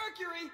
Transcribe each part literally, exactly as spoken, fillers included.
Mercury!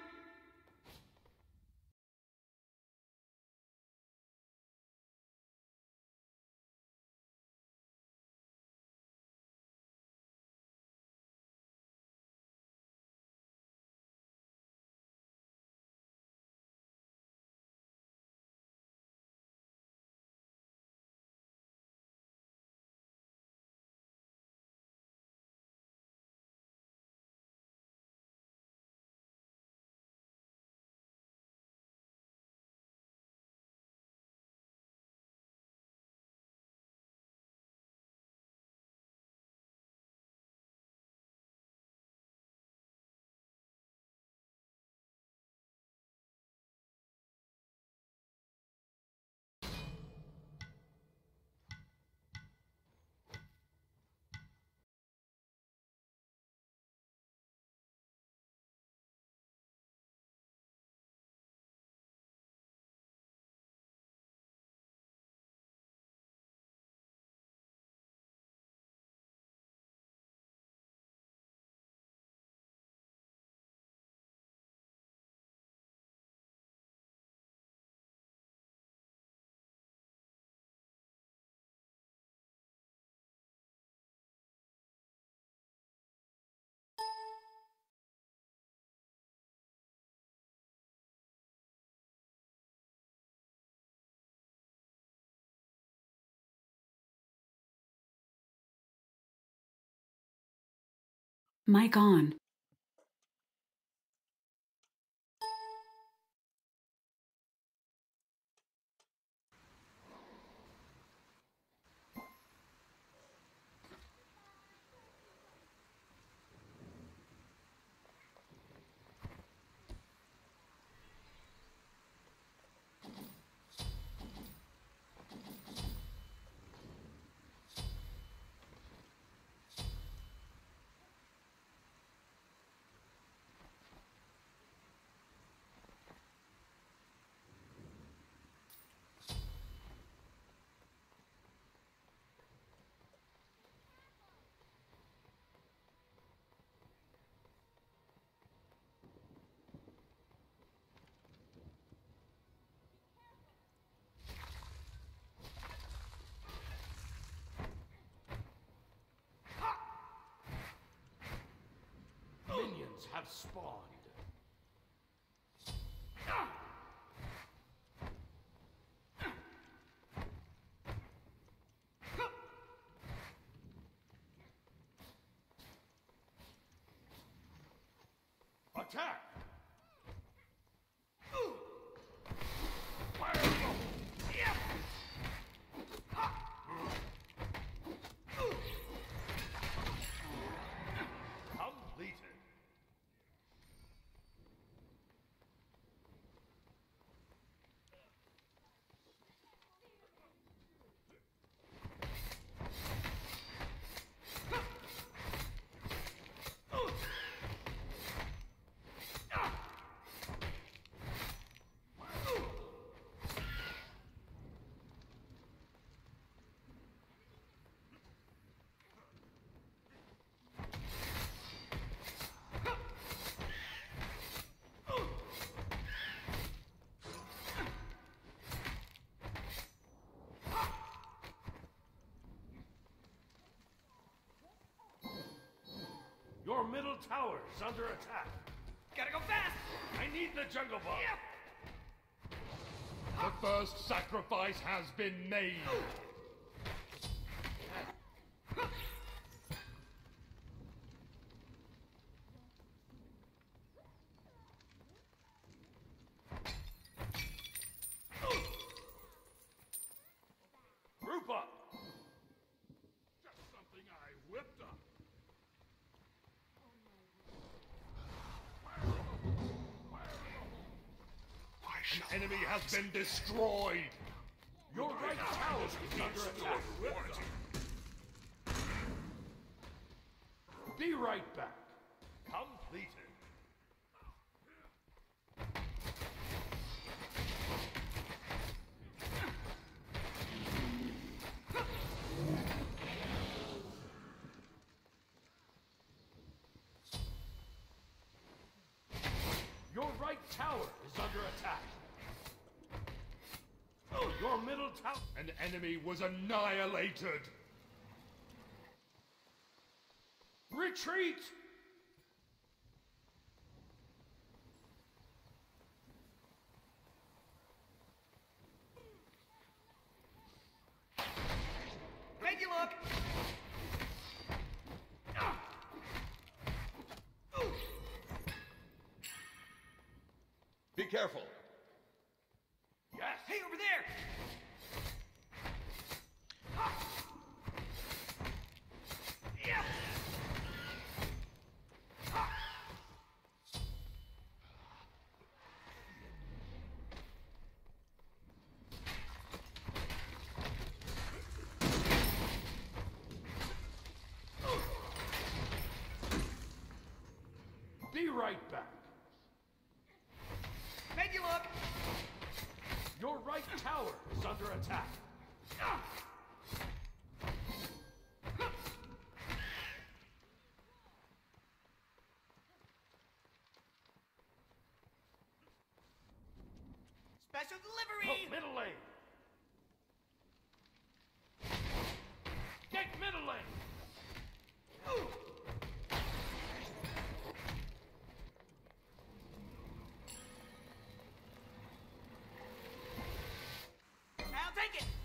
Mic on. Minions have spawned. Attack! Fireball! Completed. Your middle tower is under attack. Gotta go fast! I need the jungle bomb. Yep. The first sacrifice has been made. Group up. Just something I whipped up. An enemy has been destroyed. Your right tower is under attack. Be right back. Completed. tower is under attack. Your middle tower... An enemy was annihilated. Retreat! Take a look! Be careful. Yes! Hey, over there! Yeah. Be right back. Take a look! Your right tower is under attack. Special delivery! Oh, middle lane. Get middle lane. I'll take it!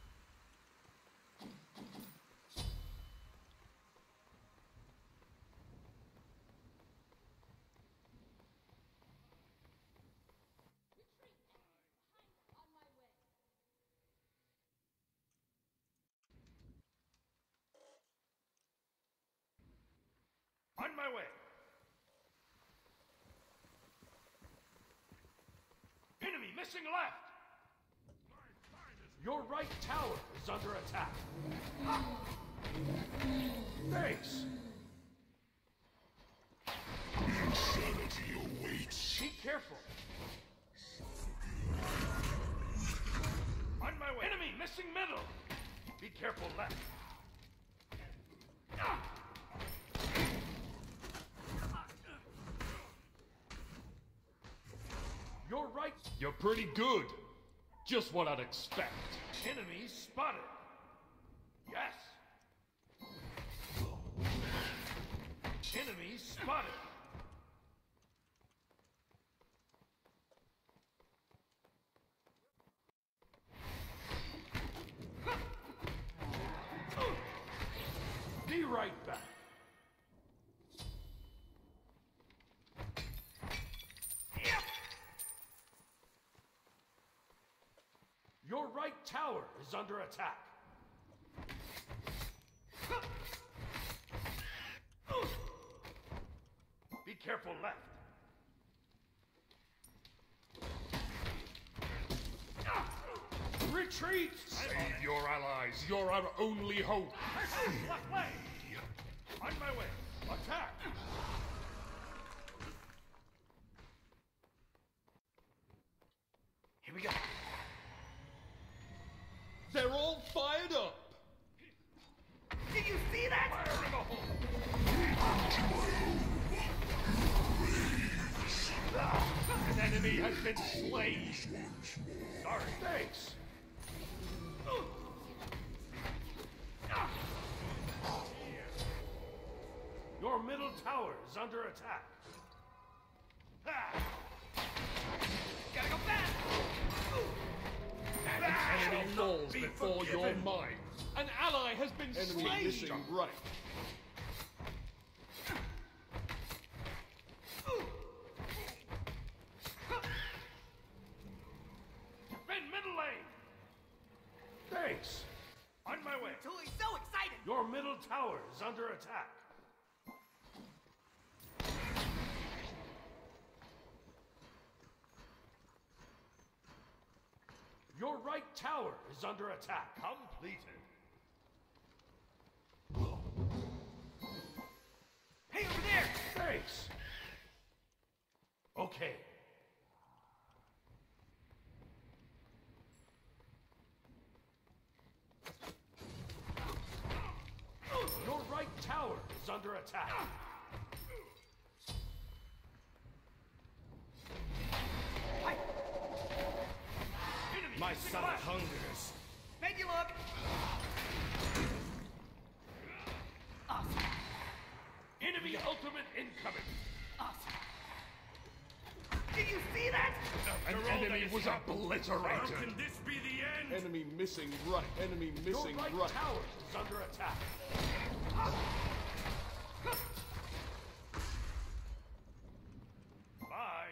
On my way. Enemy missing left. Your right tower is under attack. Thanks. Insanity awaits. Be careful. On my way. Enemy missing middle. Be careful left. Ah! You're right. You're pretty good. Just what I'd expect. Enemy spotted. Yes. Enemy spotted. Be right back. Your right tower is under attack. Be careful left. Retreat! Save your allies. You're our only hope. Left leg. On my way. Attack! Here we go. They're all fired up. Did you see that? Fire in the hole! An enemy has been slain. Sorry. Thanks. Your middle tower is under attack. Gotta go fast! An enemy falls before your mind. An ally has been Enemy slain. missing right. Defend middle lane. Thanks. On my way. Totally so excited! Your middle tower is under attack. Your right tower is under attack. Completed. Hey, over there! Thanks. Okay. Your right tower is under attack. My son hungers. Make you look. Awesome. Enemy ultimate incoming. Awesome. Did you see that? An After all enemy that was has happened, obliterated. How can this be the end? Enemy missing right. Enemy missing Your right, right. tower is under attack. Bye.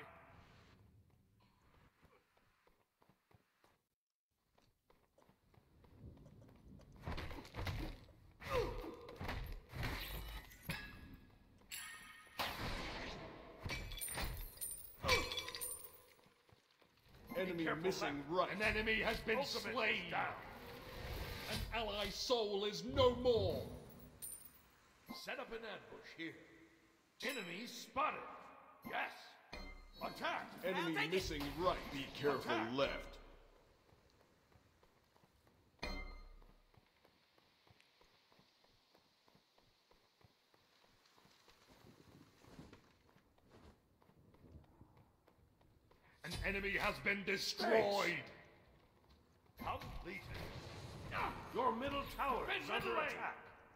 Enemy Careful, missing left. right. An enemy has been Ultimate slain. down. An ally soul is no more. Set up an ambush here. Enemy spotted. Yes. Attack. Enemy take it. missing right. Be careful Attack. left. An enemy has been destroyed. Completed. Your middle tower is under attack.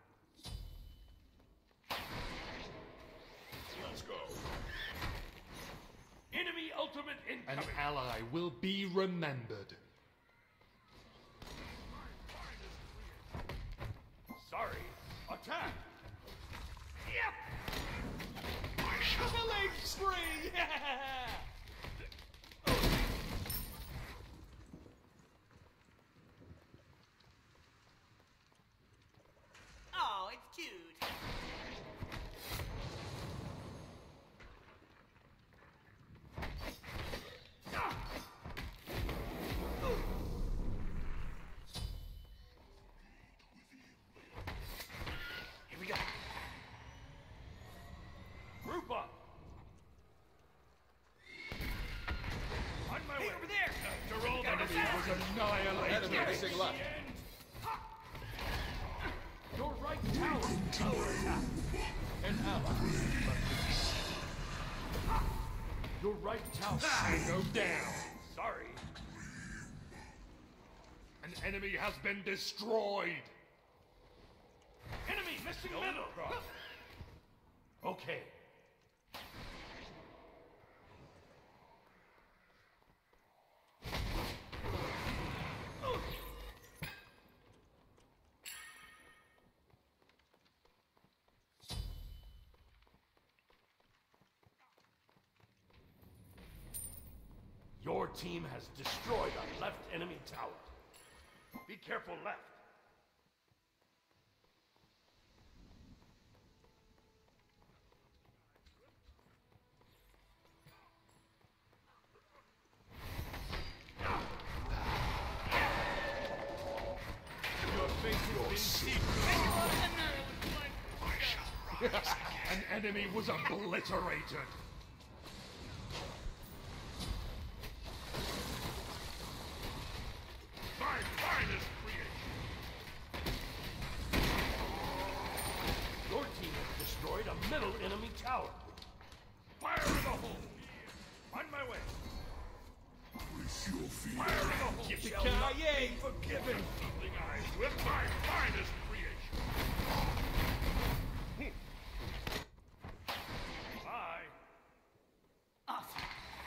Let's go. Enemy ultimate An incoming. ally will be remembered. Sorry. Attack. Yep. Killing spree! Oh, it's cute. Here we go. Group up. On my Hey, way. over there. After all that Enemy has was happened, annihilated. Enemy missing left. your right tower is under attack. An ally. Your right tower. Go down. Sorry. An enemy has been destroyed. Enemy missing middle. Okay. Your team has destroyed a left enemy tower. Be careful left. Your face has been secret. An enemy was obliterated. My finest creation. Your team has destroyed a middle enemy tower. Fire in the hole. On my way. With your feet. Fire in the hole. You shall not be forgiven. Evening eyes with my finest creation. Bye. Awesome.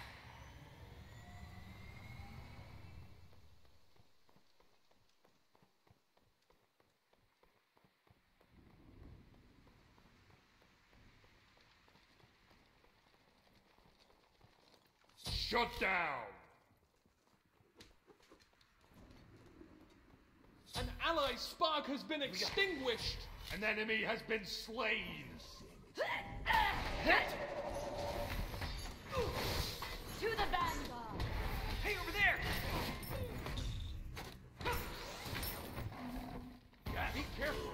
Shut down. An ally spark has been extinguished. An enemy has been slain. To the vanguard! Hey, over there. Yeah, be careful.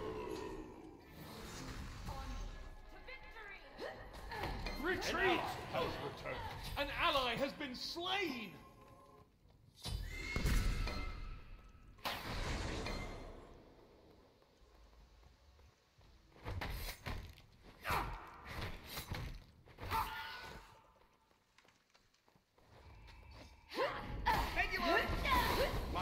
To victory! Retreat! Has returned. An ally has been slain. Make you look.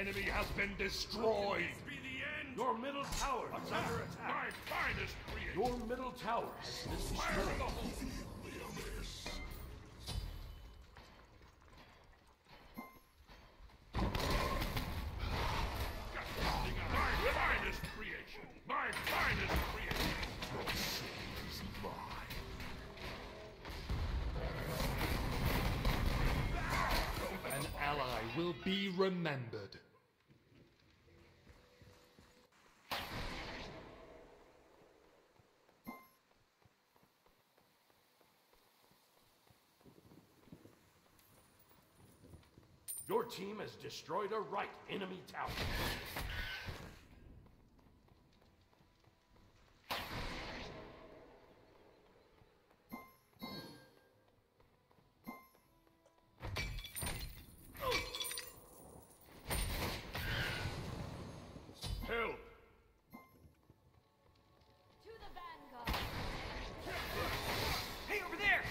enemy has been destroyed. Be the end. Your middle tower is under attack. My finest creation. Your middle tower has been Fire in the destroyed. hole. My finest creation. My finest creation. Your soul is mine. An ally will be remembered. Your team has destroyed a right enemy tower. Help. To the vanguard. Hey, over there!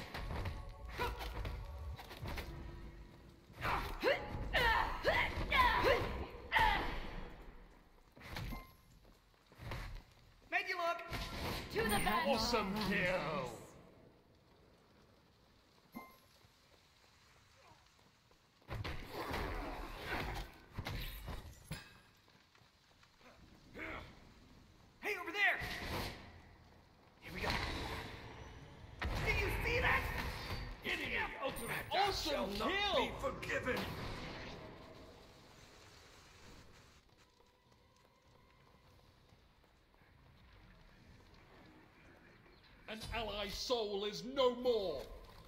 Made you look! To the vanguard. Awesome kill! Hey, over there! Here we go. Did you see that? Enemy ultimate Awesome shall not kill! be forgiven. An ally soul is no more!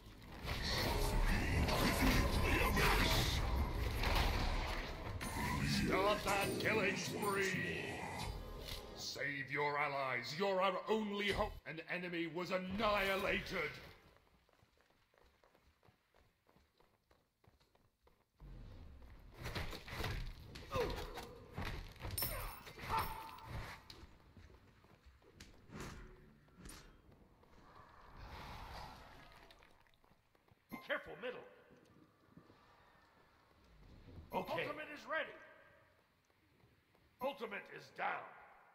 Start that killing spree. Save your allies. You're our only hope. An enemy was annihilated. Be careful, middle. Okay. Ultimate is ready. Ultimate is down.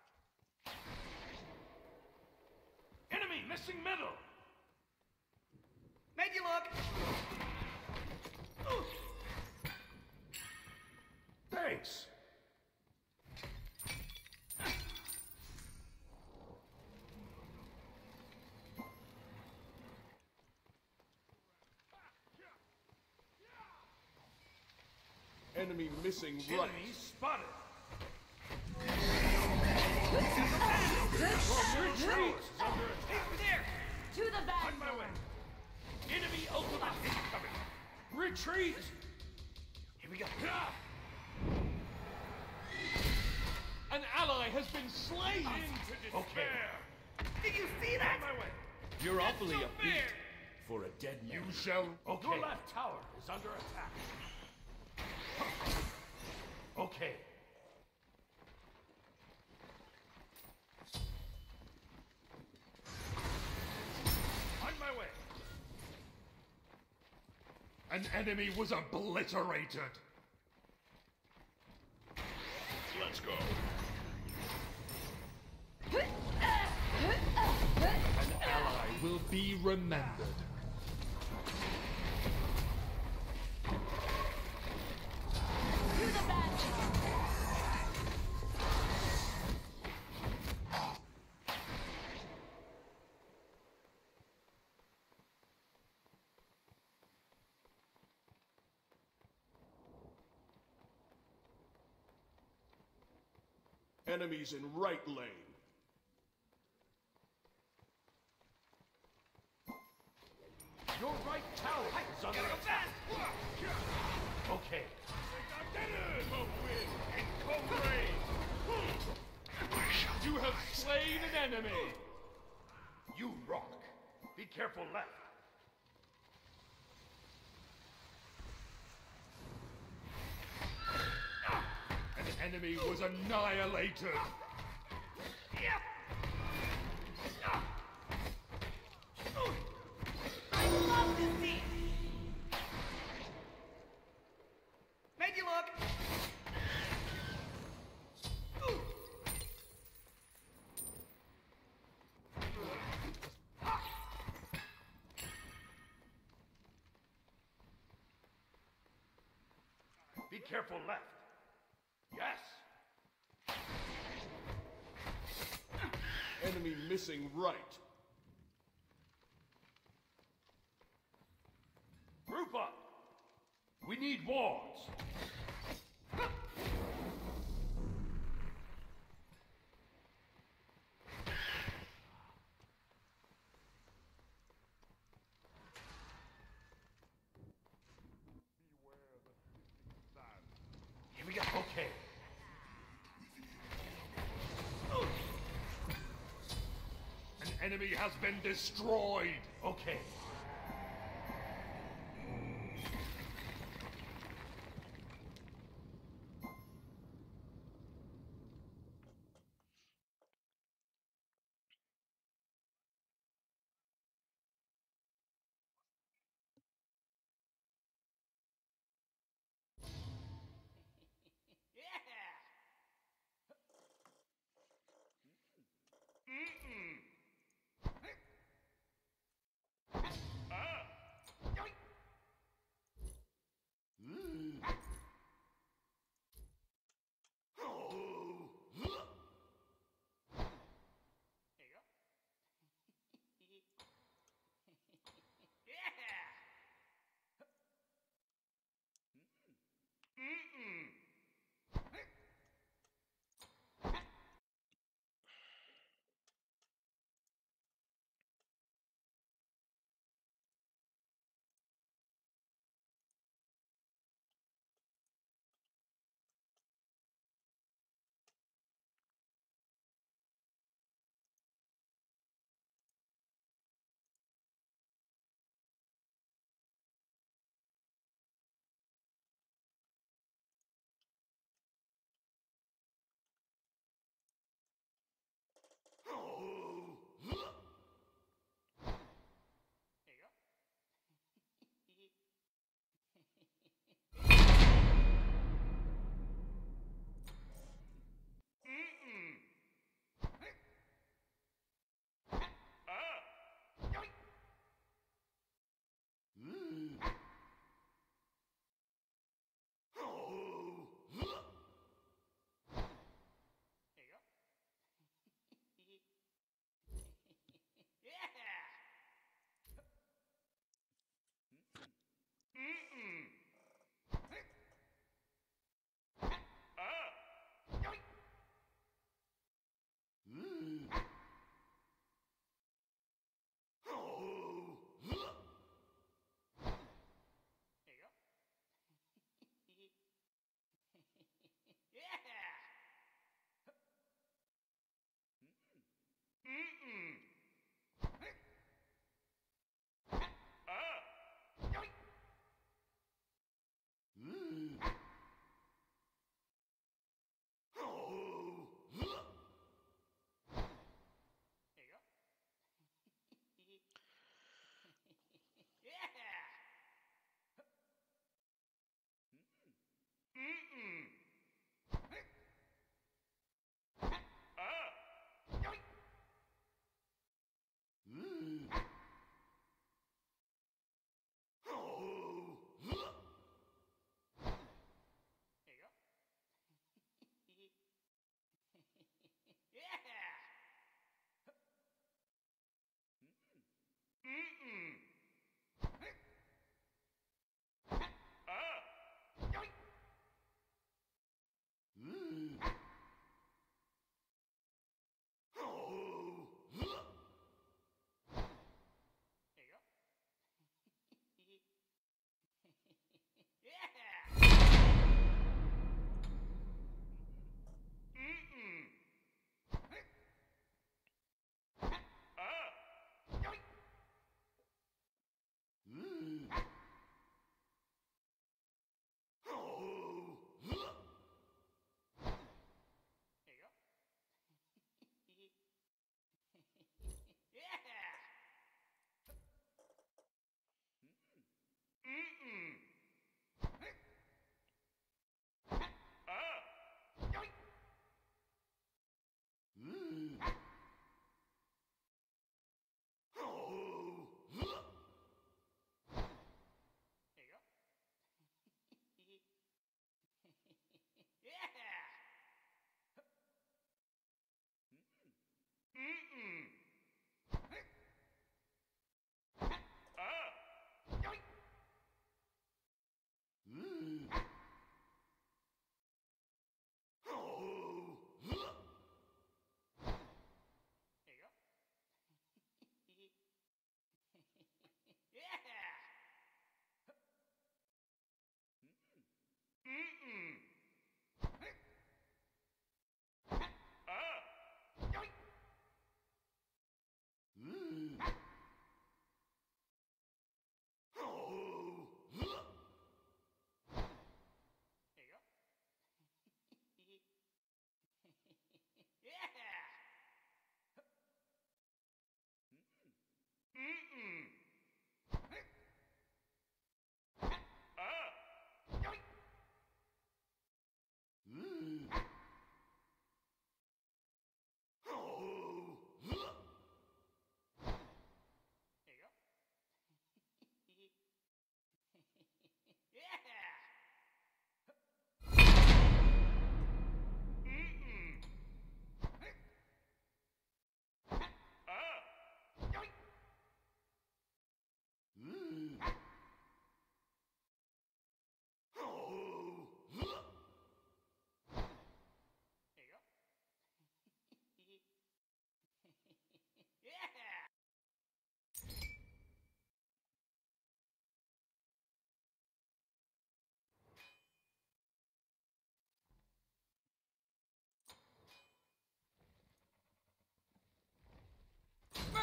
Enemy missing middle. Made you look! Thanks. Enemy missing right. Enemy spotted. Retreat! Hey, over there! To the On my vanguard. way. Enemy ultimate incoming. Retreat. Here we go. An ally has been slain! Into despair. Did you see that? On my way. You're awfully so upbeat fair. for a dead man. You shall. Okay. Your left tower is under attack. Okay. On my way. An enemy was obliterated. Let's go. An ally will be remembered. To the vanguard. Enemies in right lane. Your right tower is under Gotta go attack. fast! Okay. You have slain an enemy! You rock. Be careful left. An enemy was annihilated. I love this team! Made you look! Be careful left. Yes! Enemy missing right. Group up! We need wards! Here we go. Okay. An enemy has been destroyed. Okay.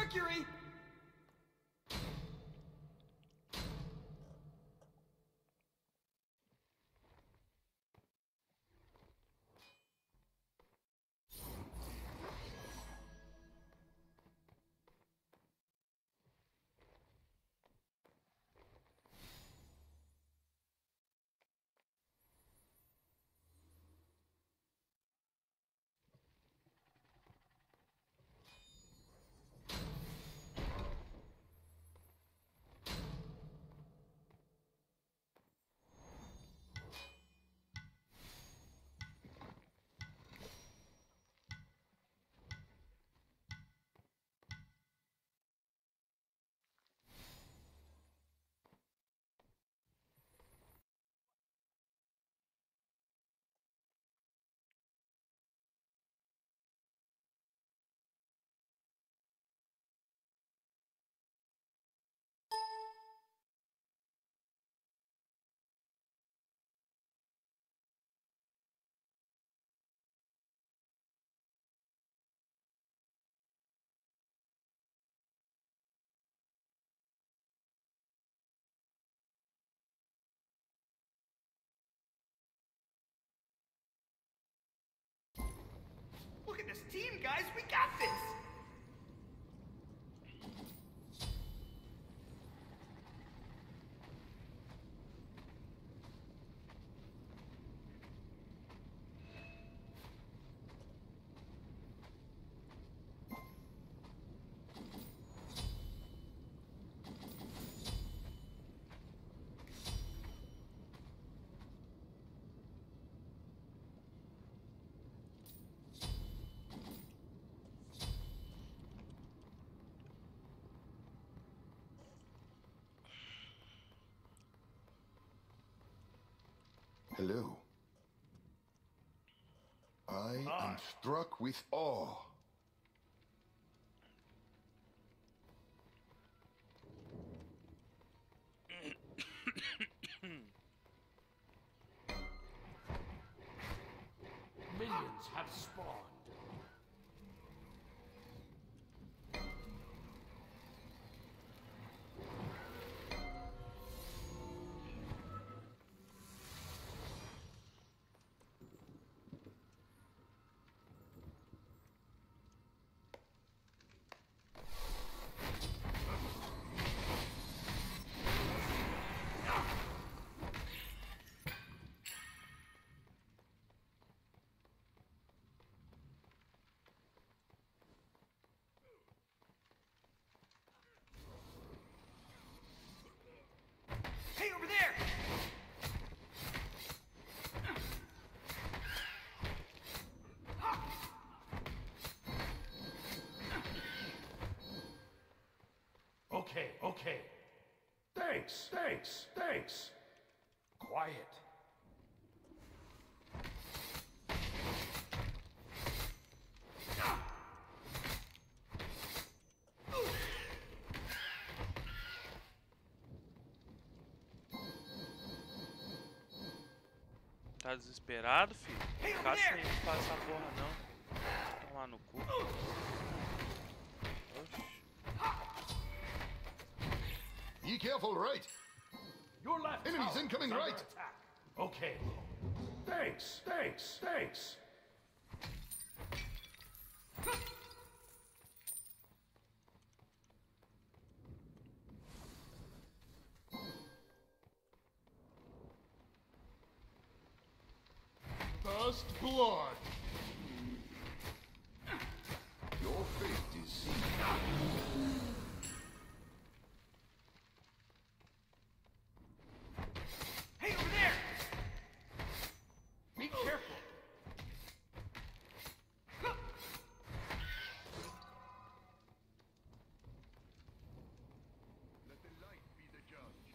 Mercury! Look at this team, guys! We got this! Hello. I am struck with awe. Minions have spawned. Hey, over there! Okay, okay. Thanks, thanks, thanks. Quiet. Tá desesperado, filho? Hey, over Ficar there! sem fazer essa porra, não. Tomar no cu. Oxi. Be careful, right? Your left Enemies tower incoming, is under right? attack. Okay. Thanks, thanks, thanks. First blood. Your fate is sealed. Hey, over there! Be careful. Let the light be the judge.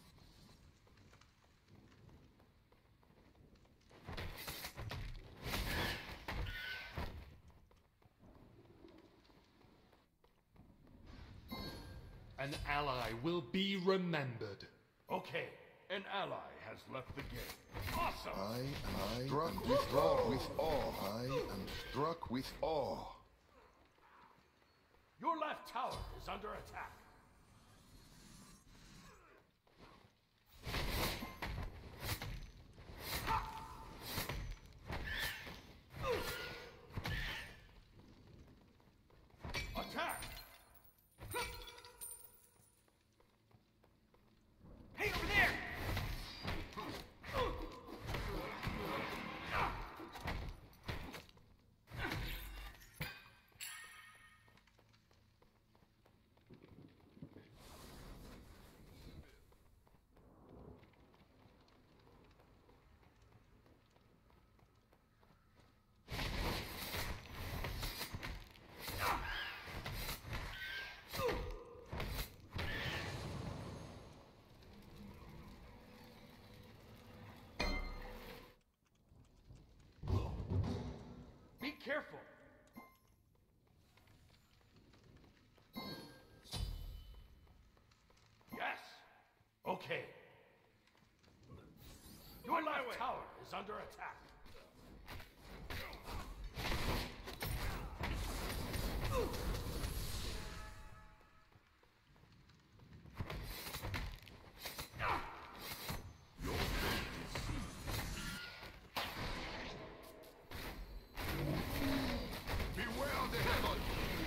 An ally will be remembered. Okay, an ally has left the game. Awesome. I am struck with awe. With awe. I am struck with awe. Your left left tower is under attack. Attack! Hey, over there! Be careful. Yes. Okay. Your left tower is under attack. Beware the heaven!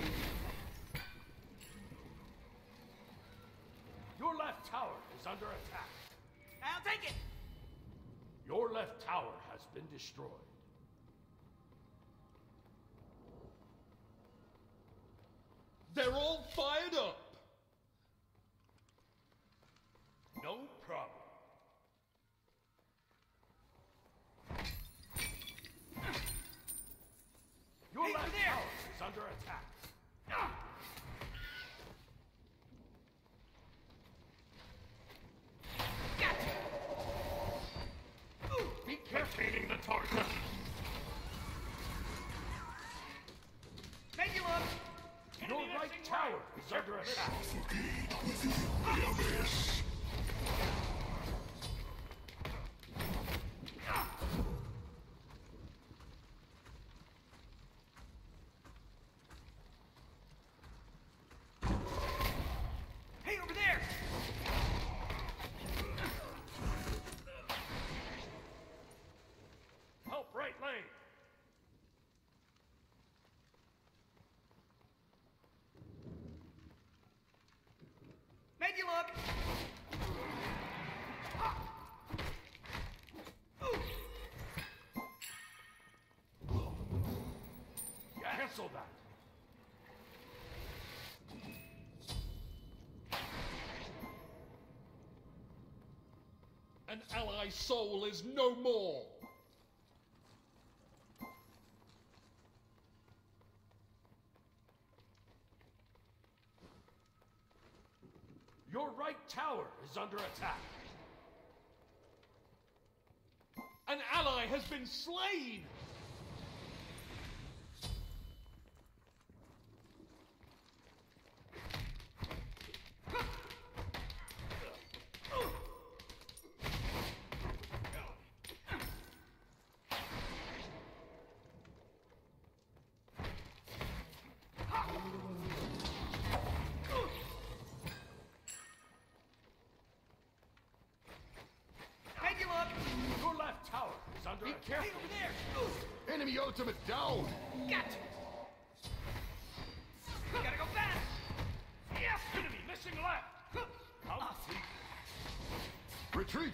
Your left tower is under attack. I'll take it! Your left tower has been destroyed. They're all fired up. No problem. Your Hey, left over there! tower is under attack. Gotcha! Be careful. Retaining the target. Make you look! Your Enemy right missing tower right. is under attack. Hey, over there! Help right lane. Make you look! Cancel that. An ally soul is no more. Your right tower is under attack. An ally has been slain. Make you look! Your left tower is under Be attack. careful! Hey, over there! Enemy ultimate down! Gotcha! We gotta go fast! Yes, enemy missing left. I'll see. Retreat!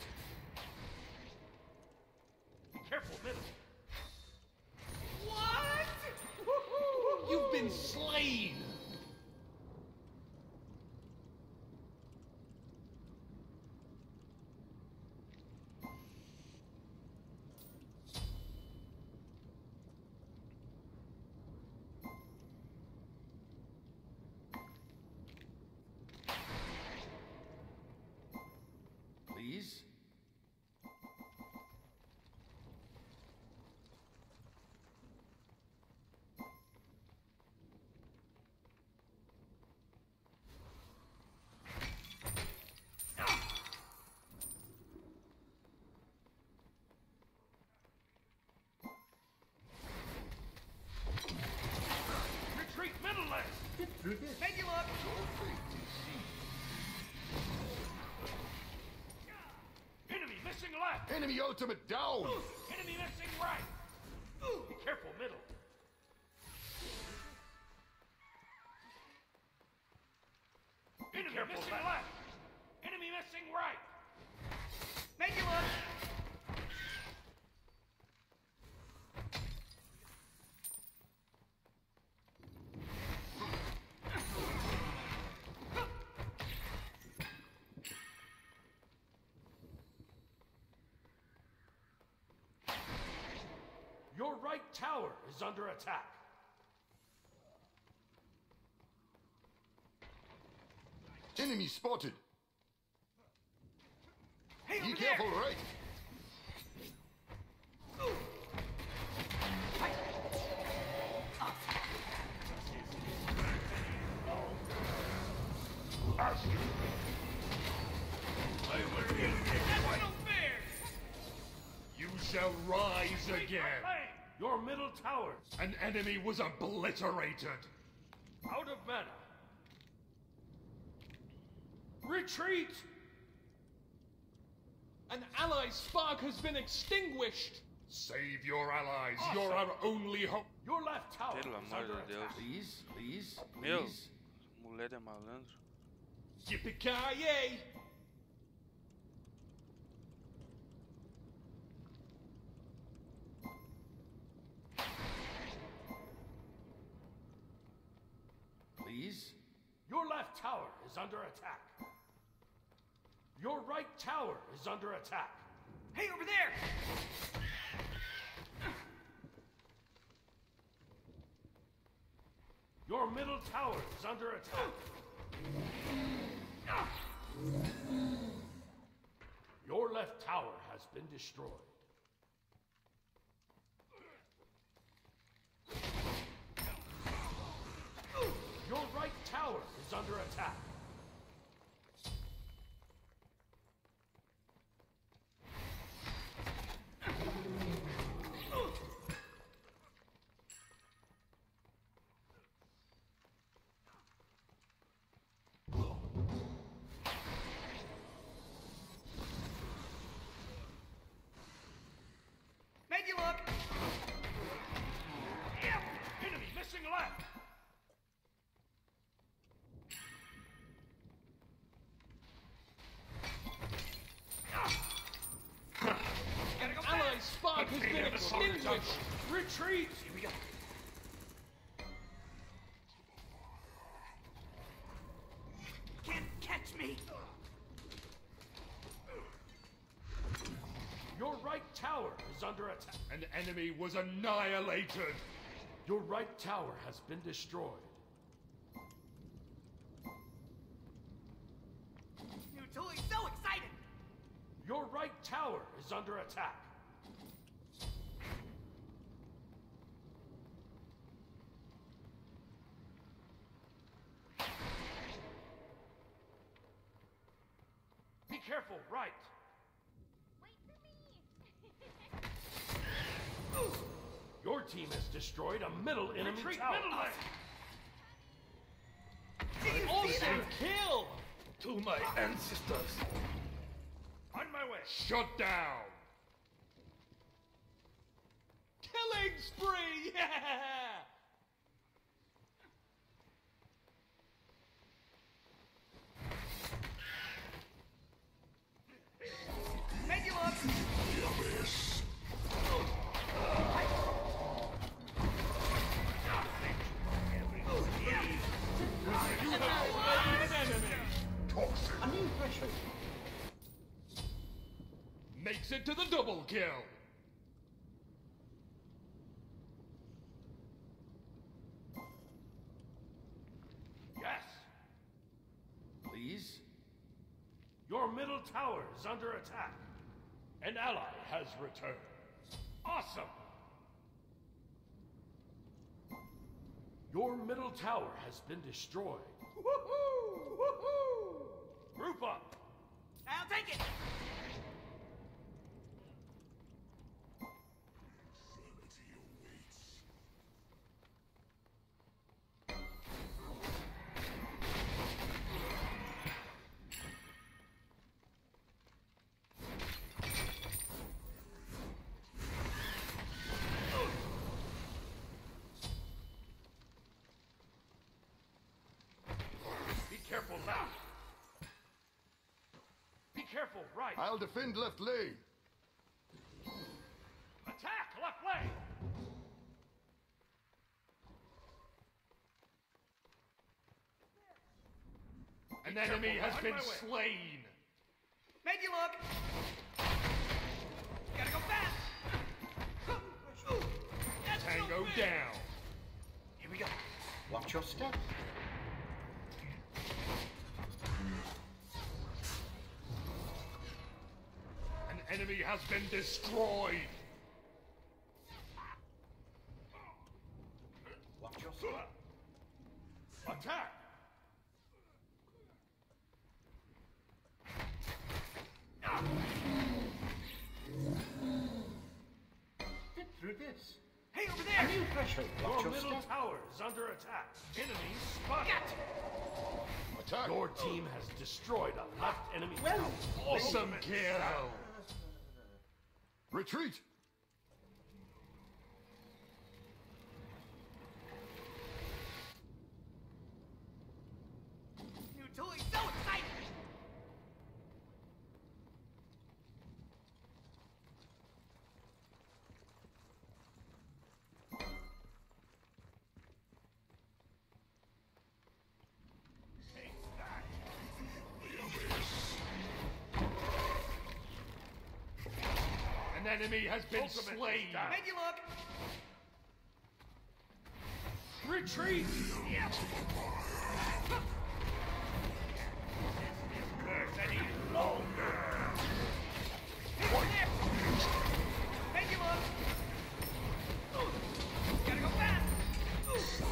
Be careful, middle. What? You've been slain. Please? Enemy ultimate down! Enemy missing right! Be careful, middle. Be Enemy careful, missing left. left. Enemy missing right! Make it look. Your right tower is under attack. Enemy spotted! Hey, Be over careful, there. right! That's no fair. You shall rise again. Your middle tower An enemy was obliterated. out of mana. Retreat! An ally spark has been extinguished. Save your allies. You're our only hope. Your left tower Pelo is amor under de Deus. attack. Please, please, Meu, please. mulher é malandro. Yippee-ki-yay! Please. Your left tower is under attack. Your right tower is under attack. Hey, over there. Your middle tower is under attack. Your left tower has been destroyed. Your right tower is under attack. Make it look. Enemy missing left. Gotta go Ally fast. spark has been extinguished. Retreat! Here we go. Can't catch me. Your right tower is under attack. An enemy was annihilated. Your right tower has been destroyed. You're totally so excited. Your right tower is under attack. Be careful, right. Your team has destroyed a middle enemy Retreat, tower. middle lane. Do you see Awesome that? kill! To my ancestors. On my way. Shut down. Killing spree! Yeah! Make it look. Makes it to the double kill. Yes. Please. Your middle tower is under attack. An ally has returned. Awesome. Your middle tower has been destroyed. Woohoo! Woohoo! Group up. I'll take it. I'll defend left lane. Attack left lane! An Be enemy careful, has on been my way. slain. Made you look. Gotta go fast. That's so Tango big. down. Here we go. Watch your step. An enemy has been destroyed. Watch your step. Attack! Fit through this. Hey, over there! A new threshold. Watch Your your middle step. tower is under attack. Enemies spotted. Attack. Your team has destroyed a left enemy Well, tower. Awesome kill. Retreat. New toy, so exciting! An enemy has been Ultimate slain. down. Made you look. Retreat. Any longer. Hey, over there! Made you look. Gotta go fast.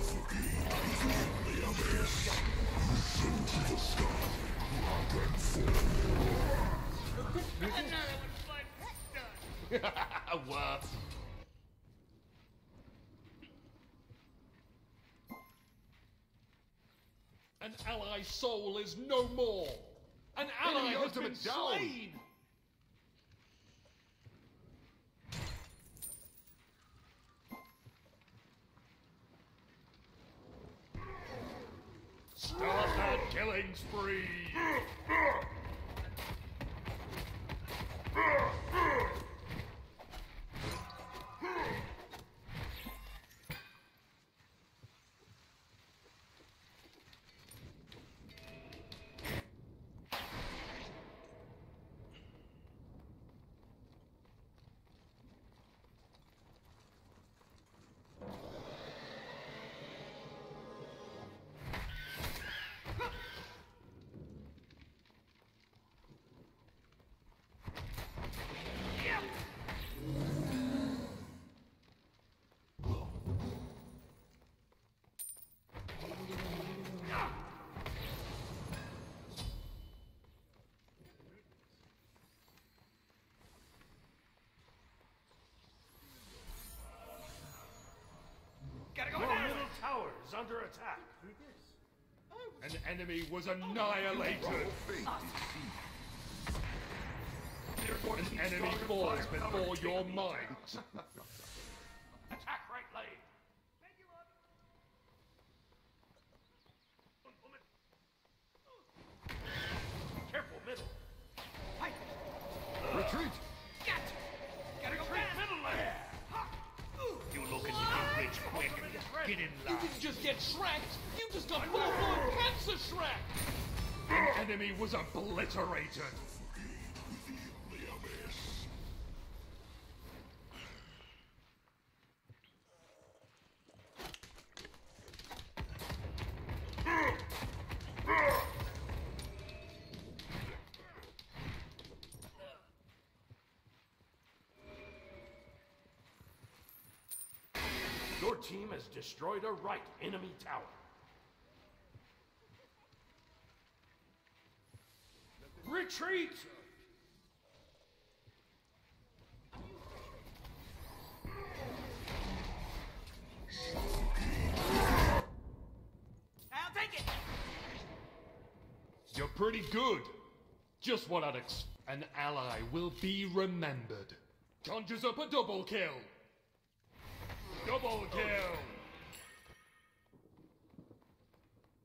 Another one done. What? An ally soul is no more. An ally Enemy has been ultimate down. slain. Start that killing spree. Gotta go Your fast. middle tower is under attack. An enemy was annihilated. An enemy falls before your might. Attack right lane. Made you look. Careful middle. Hi. Retreat. Get. Gotta go fast. Middle lane. You look as if you rich quick. Get in You line. didn't just get shreked. You just got full-blown cancer shreked. An enemy was obliterated. Your team has destroyed a right enemy tower. Retreat. I'll take it. You're pretty good. Just what I'd expect. An ally will be remembered. Conjures up a double kill. Double kill.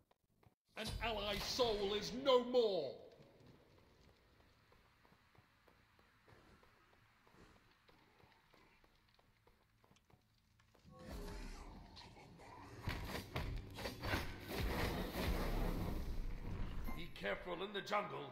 An ally soul is no more. careful in the jungle.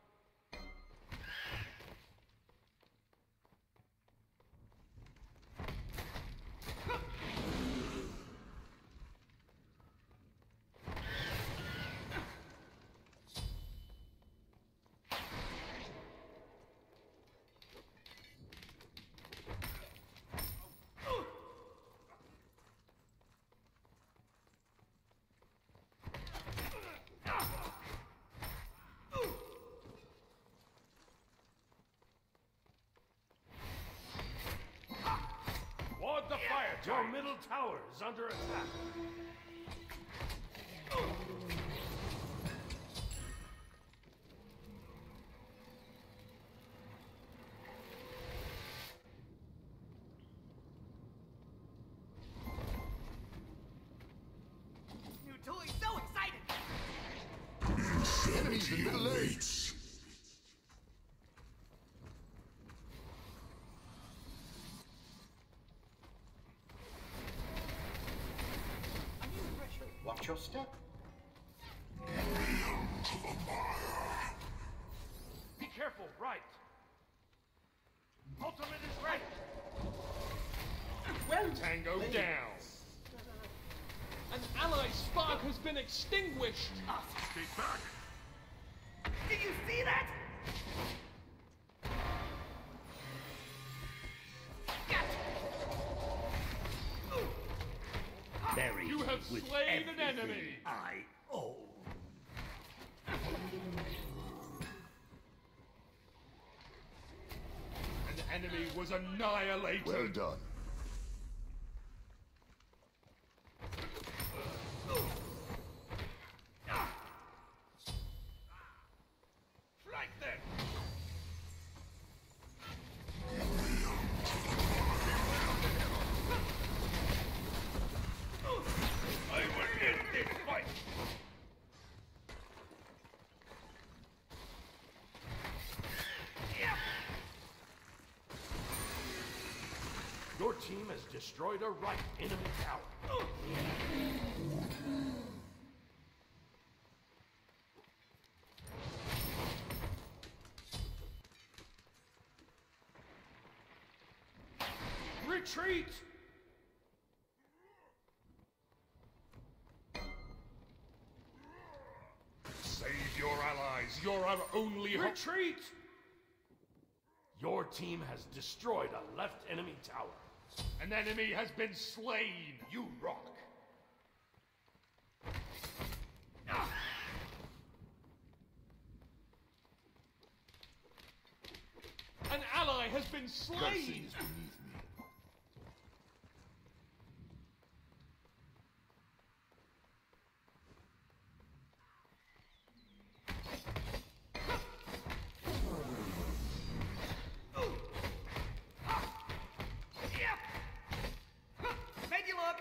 The fire! Your middle tower is under attack. New toy, so excited! Enemies in middle age. Watch your step. Be careful, right. Ultimate is ready. Well, Tango played. down. An ally spark has been extinguished. Stay back. Did you see that? Bury You have with slain an everything enemy. I own. An enemy was annihilated. Well done. Right there. I will end this fight. Your team has destroyed a right enemy tower. Retreat! Save your allies. You're our only hope. Retreat! Your team has destroyed a left enemy tower. An enemy has been slain. You rock. An ally has been slain! Blessings beneath me. Make you look!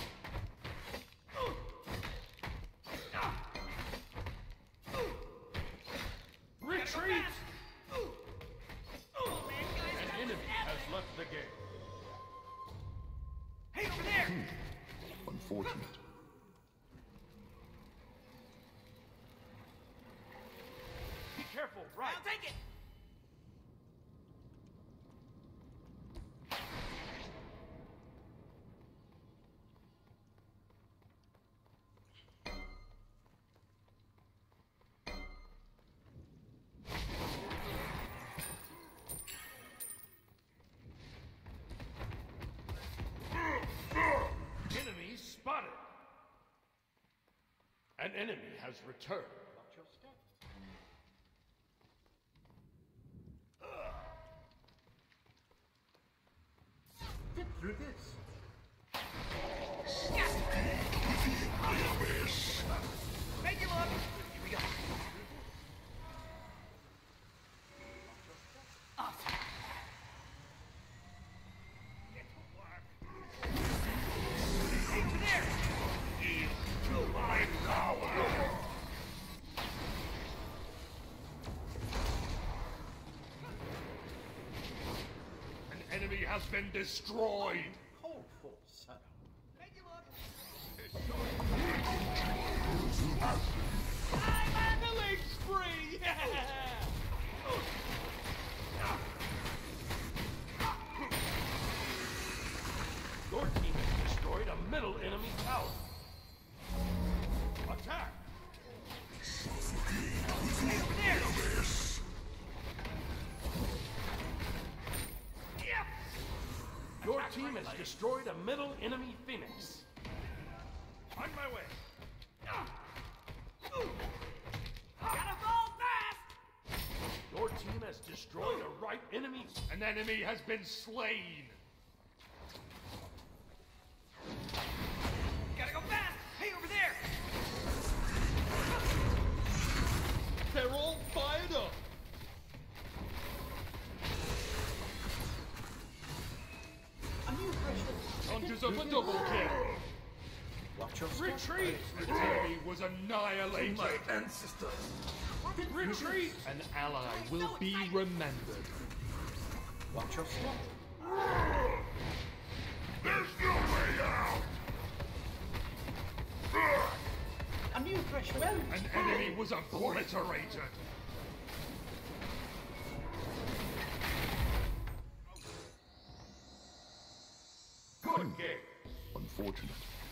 Retreat! An enemy has left the game. Hey, over there! Unfortunate. Be careful, right. I'll take it! Enemy spotted. An enemy has returned. Watch your step. Fit through this. Make you look! Here we go. Awesome. Get to work. Hey, over there! Yield to my power. An enemy has been destroyed. Called for, son. Make you look! Killing spree! middle enemy tower. Attack! Over there! Yep! Your team has destroyed a middle enemy phoenix. On my way. Gotta fall fast! Your team has destroyed a right enemy. An enemy has been slain. Gotta go fast! Hey, over there! They're all fired up. A new pressure. Conjures up a double kill. Watch your step. Retreat! The enemy was annihilated. ancestors! Retreat! An ally will be remembered. Watch your step. There's no way out! A new pressure. An enemy was obliterated. Good game. Unfortunate.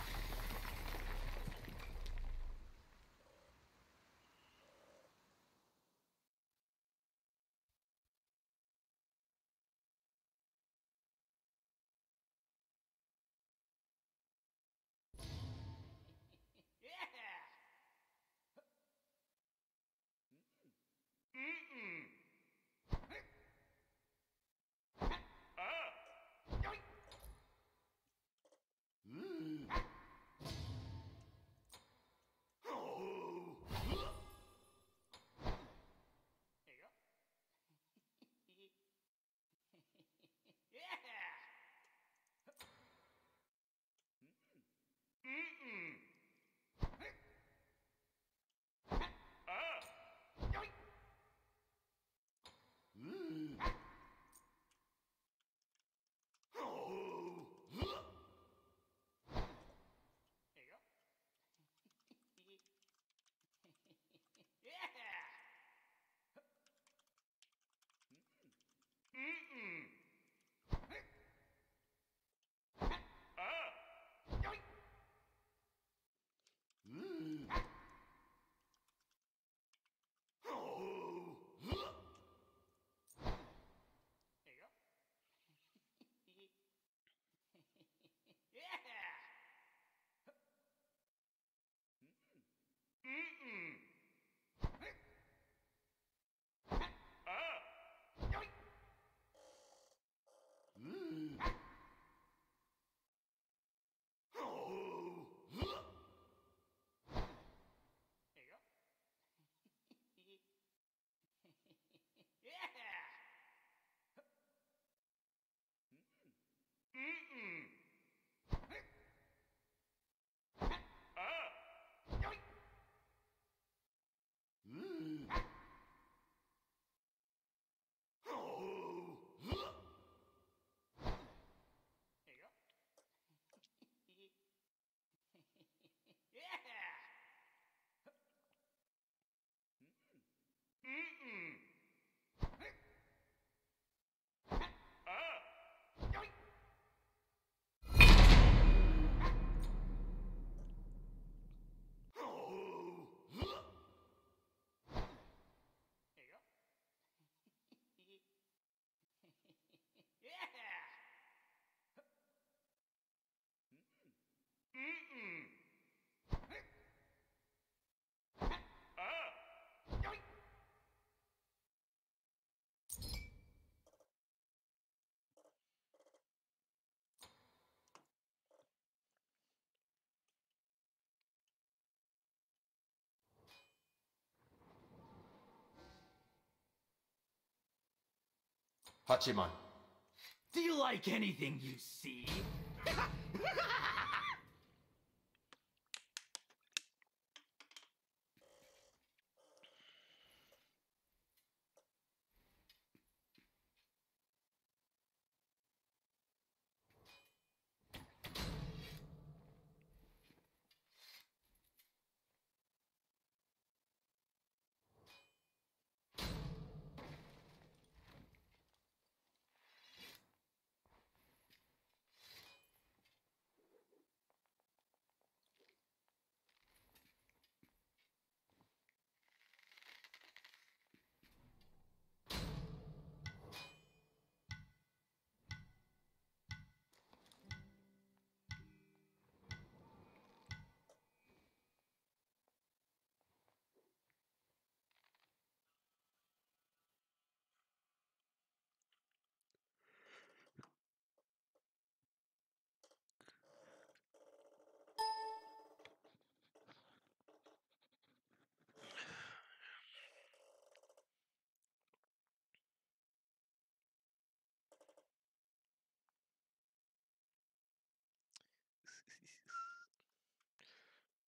Hachiman, do you like anything you see?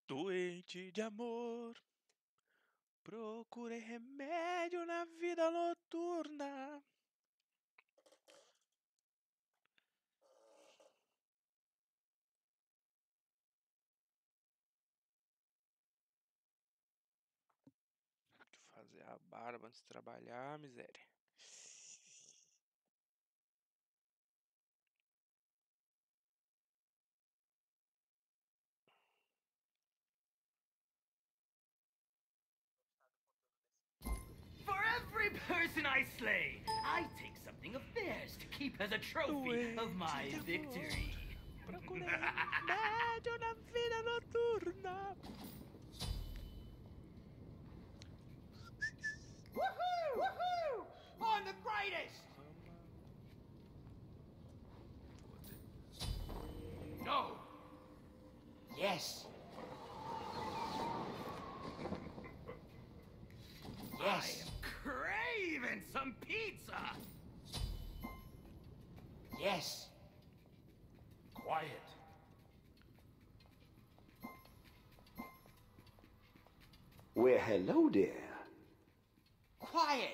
Doente de amor, procurei remédio na vida noturna. Fazer a barba antes de trabalhar, miséria. For every person I slay, I take something of theirs to keep as a trophy of my victory. Procurei remédio na vida noturna. Woohoo! Woohoo! I'm the greatest! No! Yes. Yes! I am craving some pizza! Yes! Quiet. Well, hello there. Quiet!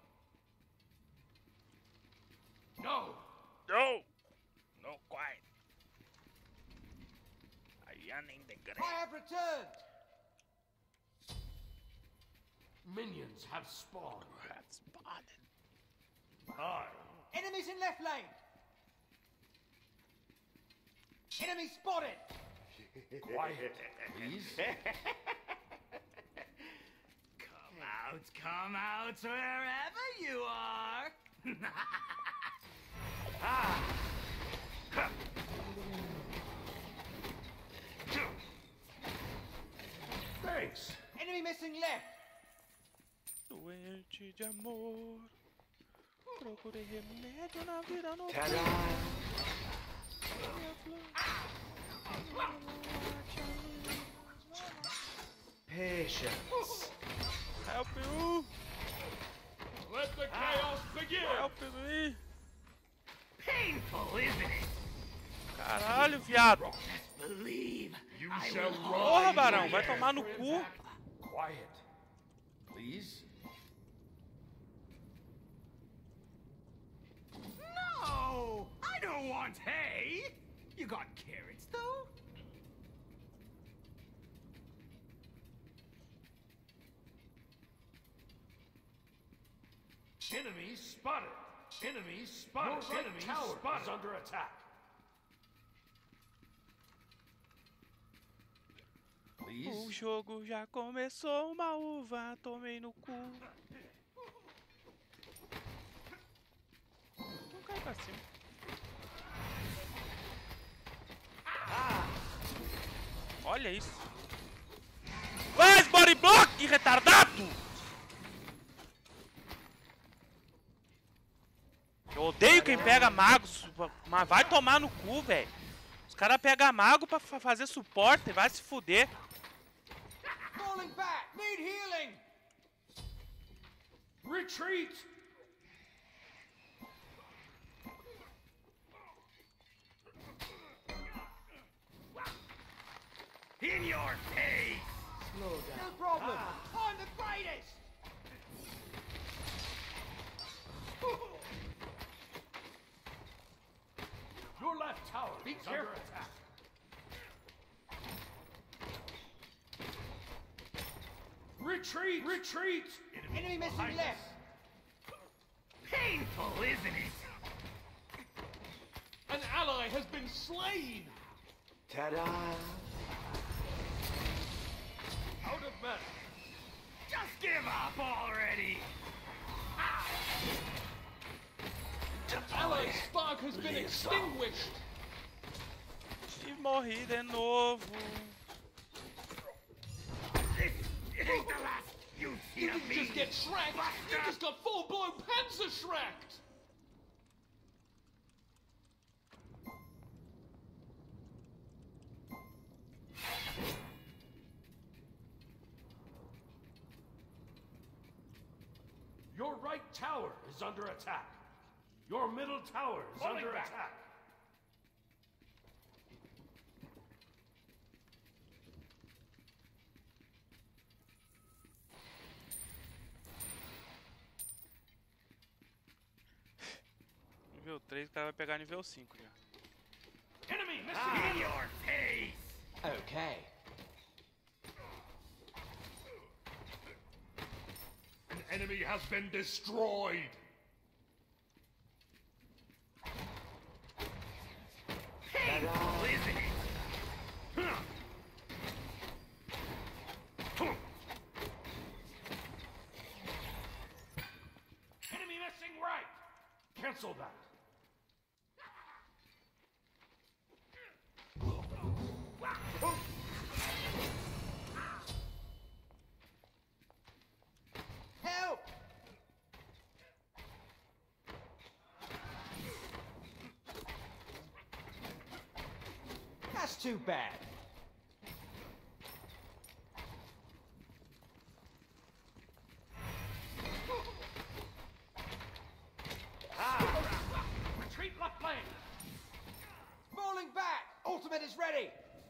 No! No! No, quiet. I am in the grave. I have returned! Minions have spawned. Have spotted. I. Enemies in left lane! Enemy spotted! Quiet, please. Come out, come out, wherever you are! Ah! Thanks. Enemy missing left! Doente de amor, procurei remédio na vida noturna. Ta-da! Patience. Help you! Let the chaos begin! Help me! Painful, isn't it? Caralho, viado! Believe You I shall will Porra, rise Barão, vai again. tomar no cu! Quiet. Please. No! I don't want hay! You got carrots, though? Enemy spotted. Enemy spotted. Your right Enemy tower spotted. Is under attack. O Please. jogo já começou, uma uva, tomei no cu. Não cai pra cima. Olha isso. Vai, body block, retardado! Eu odeio quem pega magos, mas vai tomar no cu, velho. Os caras pegam mago pra fa fazer suporte, vai se fuder. Falling back! Need healing! Retreat. In your face! Slow down. No problem. I'm the greatest! Your left tower Be is careful. Under attack. Retreat! Retreat! Enemy missing behind left! us. Painful, isn't it? An ally has been slain! Ta-da! Out of mana. Just give up already! An ally's spark has been extinguished! E morri de novo. This ain't the last you've seen You of didn't me! just get shracked, you just got full-blown panzer shracked! Your right tower is under attack. Your middle tower is Falling under back. attack. três, o cara vai pegar nível cinco já. Enemy missing Ah, in your face! Okay. An enemy has been destroyed. Painful, isn't it? Enemy missing right. Cancel that. Help! That's too bad. Retreat left lane. Falling back! Ultimate is ready!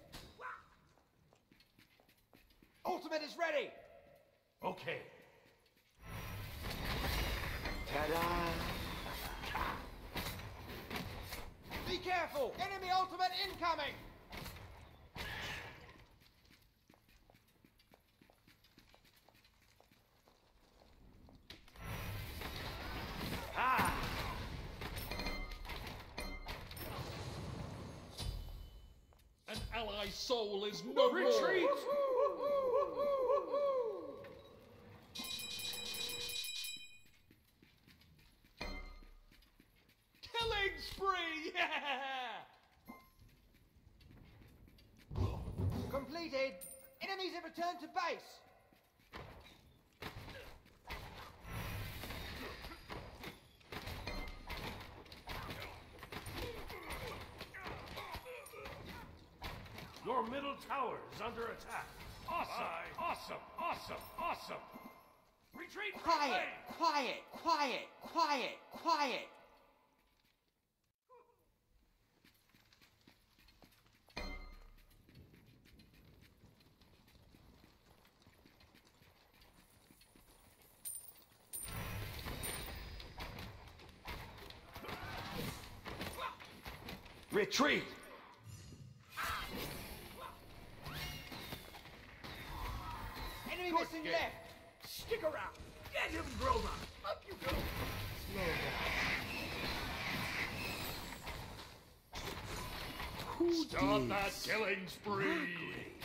Ultimate is ready! Okay. Ta-da! Be careful! Enemy ultimate incoming! An ally soul is no more. Retreat! Killing spree! Yeah! Completed! Enemies have returned to base! Your middle tower is under attack. Awesome! Awesome! Awesome! Awesome! Retreat! right Quiet! lane. Quiet! Quiet! Quiet! Quiet! Retreat! Enemy missing left! Stick around! Get him, Groma! Up you go! Start that killing spree.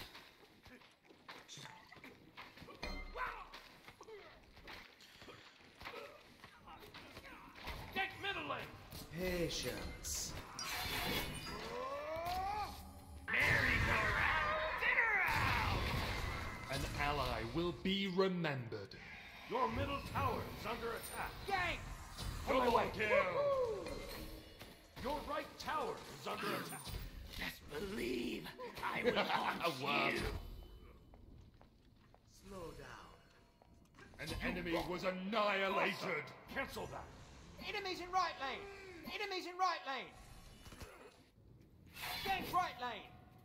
Take middle lane. Patience. Merry-go-round! Dinner-out! An ally will be remembered. Your middle tower is under attack. Gang! Double kill. Your right tower is under attack. Best believe I will haunt you. Slow down. An enemy was annihilated. Cancel that. Enemies in right lane! Enemies in right lane! Gank right lane!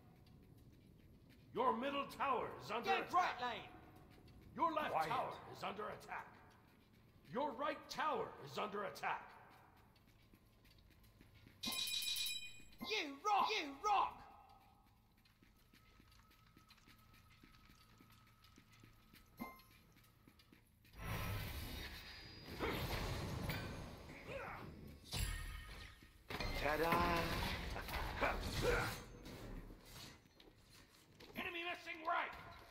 Your middle tower is under Gank attack. right lane! Your left Quiet. tower is under attack. Your right tower is under attack. You rock! You rock! Ta-da! Enemy missing right.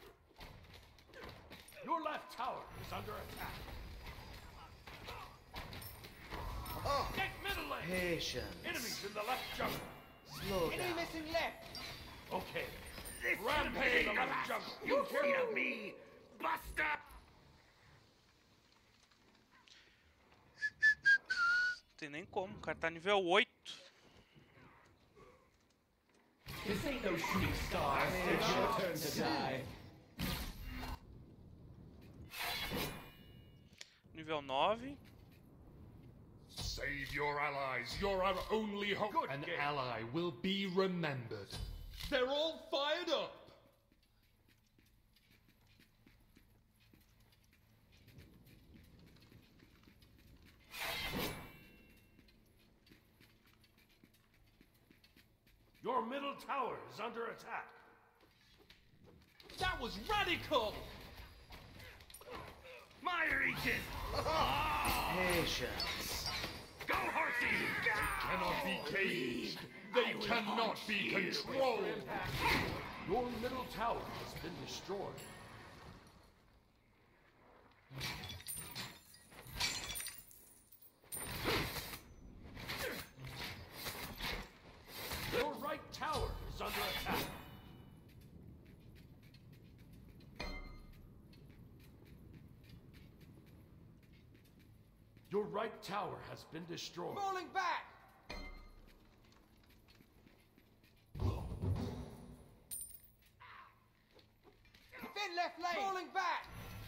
Your left tower is under attack. Take middle lane. Patience. Enemies in the left jungle. Slow Enemy down. missing left! Okay. This Rampage is in the left jungle. You've seen of me, Buster! Não tem nem como, o cara tá nível oito. This ain't no shooting star. It's your turn to die. Nível nove. Save your allies. You're our only hope. Good An game. ally will be remembered. They're all fired up. middle tower is under attack. That was radical! My reaches! Patience. Go, horsey! Cannot be caged. They cannot be controlled. Your middle tower has been destroyed. Your right tower is under attack. Your right tower has been destroyed. Falling back! Defend left lane! Falling back!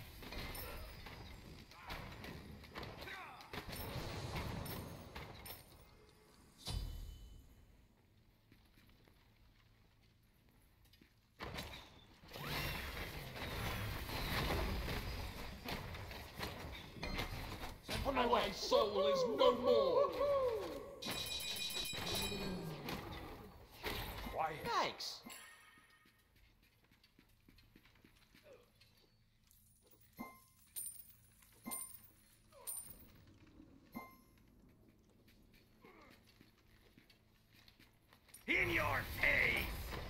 My soul is no more. Quiet. Thanks! In your face!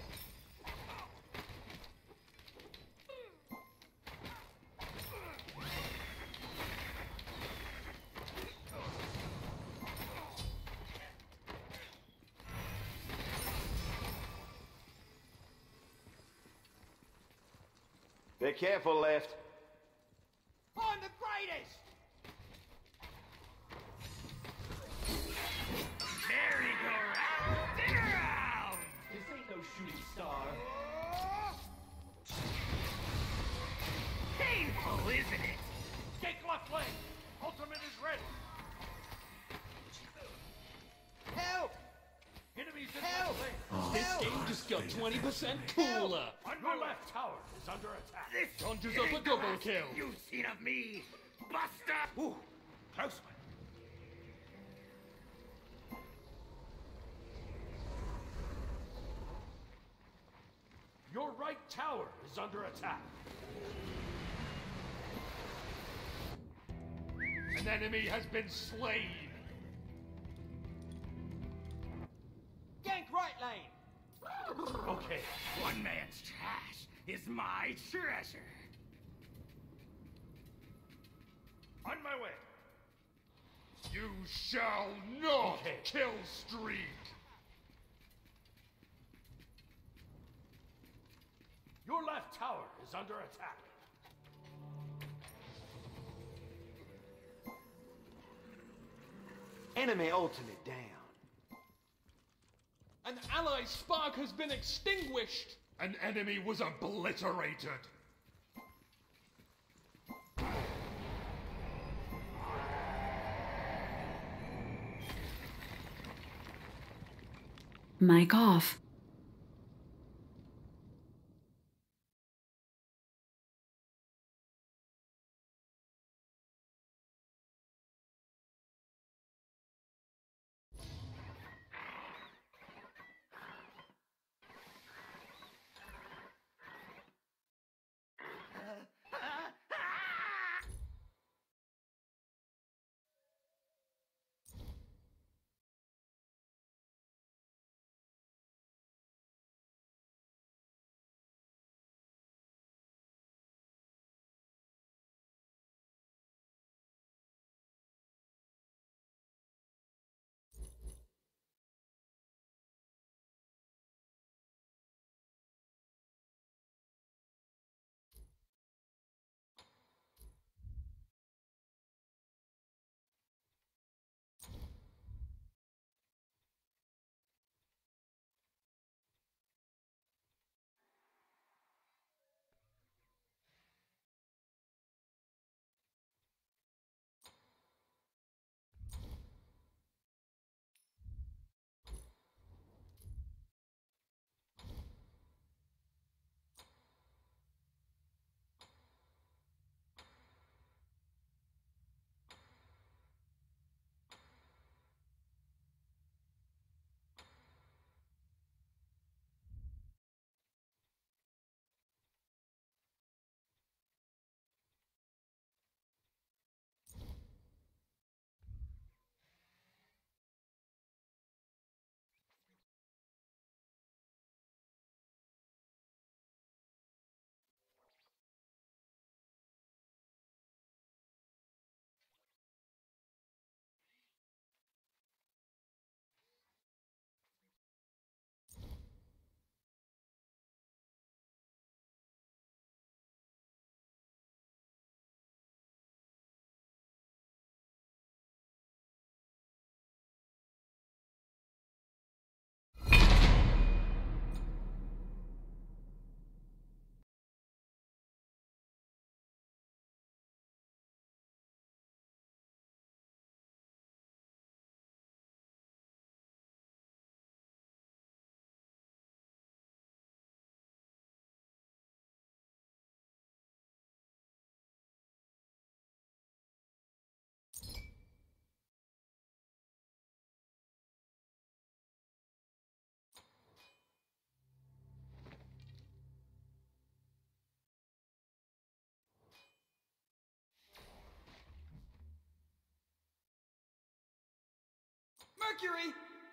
Be careful, left. I'm the greatest! Merry-go-round, dig around! This ain't no shooting star. Painful, isn't it? Take left lane. Ultimate is ready. Help! Enemies in Help! left lane. This game just got twenty percent cooler. Your left tower is under attack. This Conjures up a ain't double the last kill. You've seen of me, Buster! Ooh, close one. Your right tower is under attack. An enemy has been slain. Gank right lane! Okay. One man's trash is my treasure. On my way. You shall not Okay. kill streak. Your left tower is under attack. Enemy ultimate down. An ally spark has been extinguished. An enemy was obliterated. Mic off. Mercury!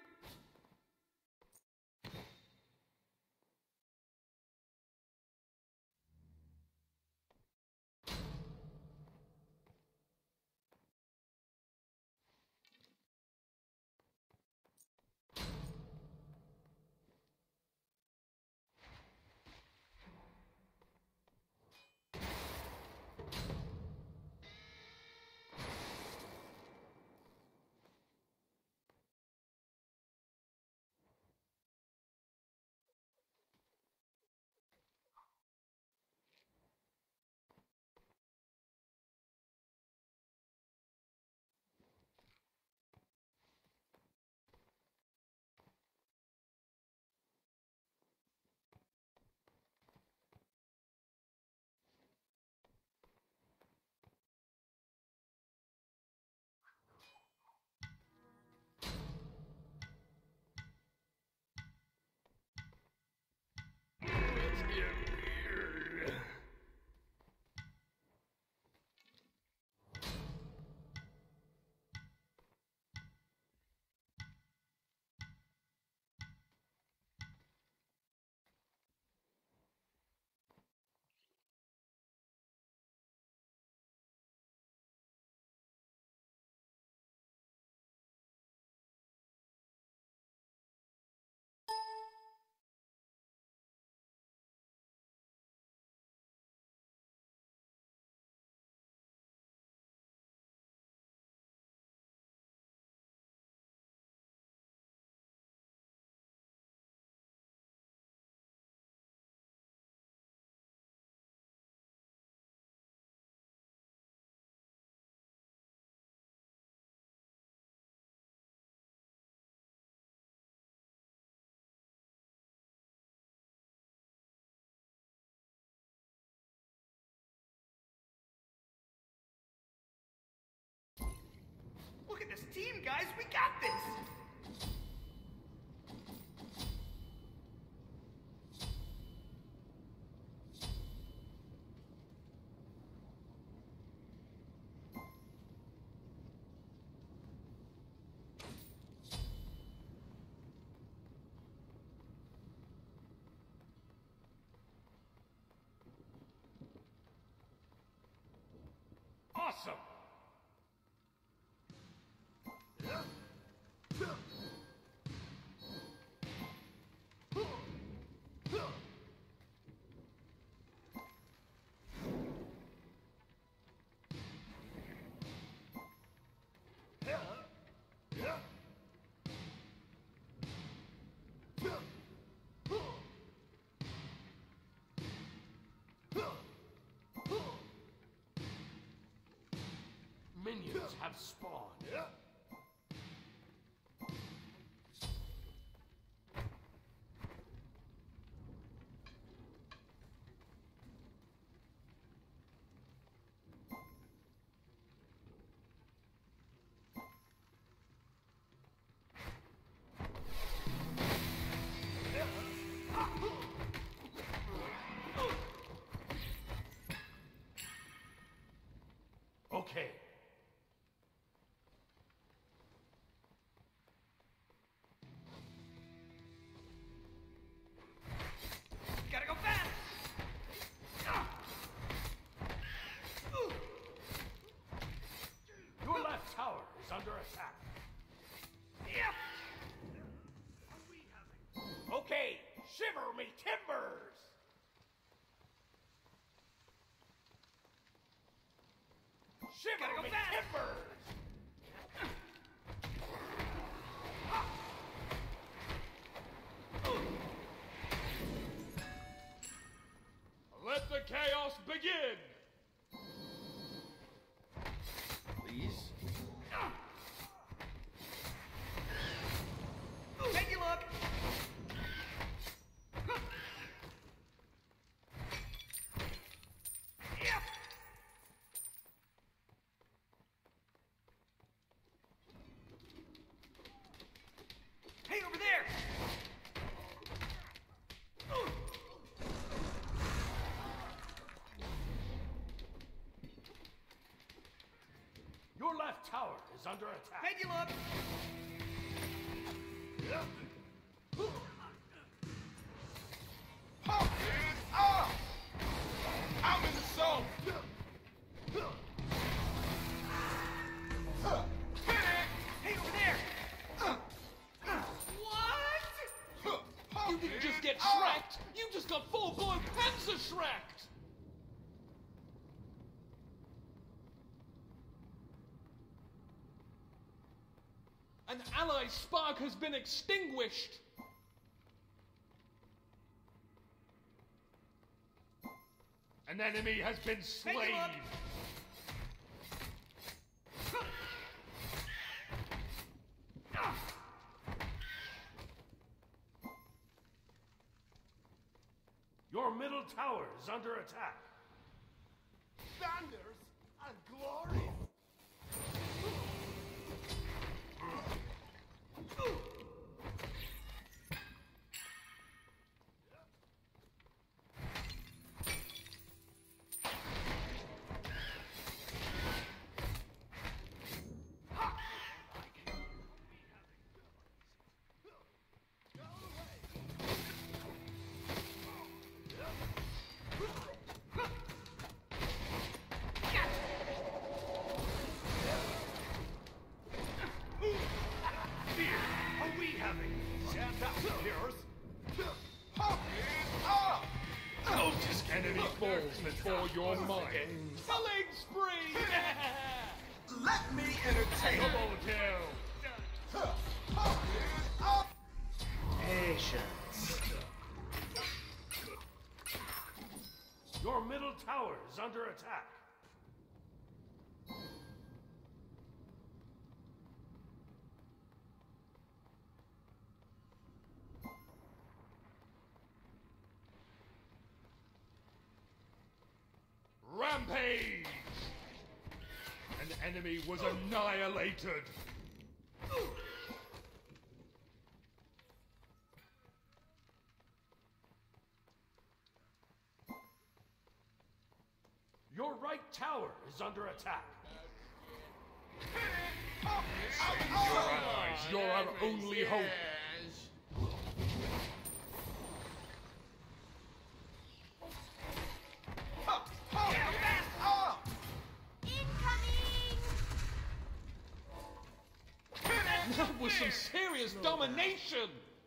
Look at this team, guys! We got this! Awesome! Minions have spawned. Okay. Gotta go fast! Your left tower is under attack. Yep! Okay, shiver me timbers! Shiver Gotta go me fast. timbers! Let the chaos begin! Please? Take a look! Yep! Hey, over there! Your left tower is under attack. Take a look! I'm in the zone! Hey, over there! What? You didn't just get shreked! You just got full-blown panzer shreked! An ally spark has been extinguished! An enemy has been slain! Your middle tower is under attack. Thunders and glory! Enemy falls before your mind. Killing spree! Let me entertain! Double kill! Patience. Your middle tower is under attack. Rampage! An enemy was annihilated! Your right tower is under attack. Your allies, you're our only hope! That was some serious domination!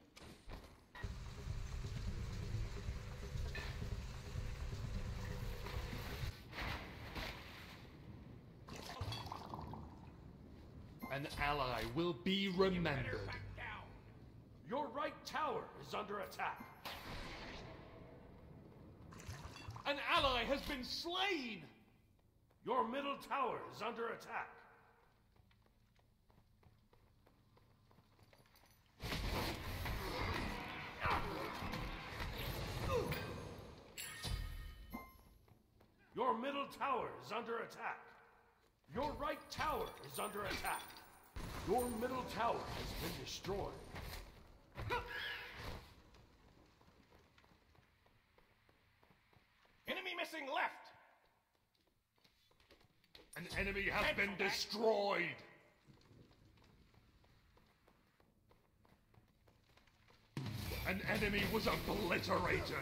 An ally will be remembered. Your right tower is under attack. An ally has been slain! Your middle tower is under attack. Your middle tower is under attack. Your right tower is under attack. Your middle tower has been destroyed. Enemy missing left! An enemy has been destroyed! An enemy was obliterated!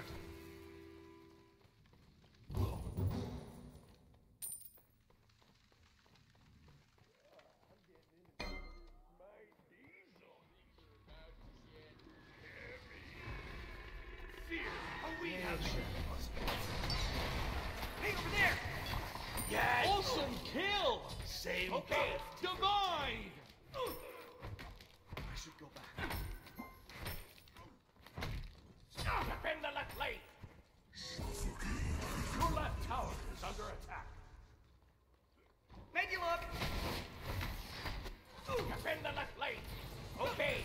Hey, over there! Yeah! Awesome kill! Same Okay, divide! I should go back. Defend the left lane. Your left tower is under attack. Make you look! Defend the left lane. Okay.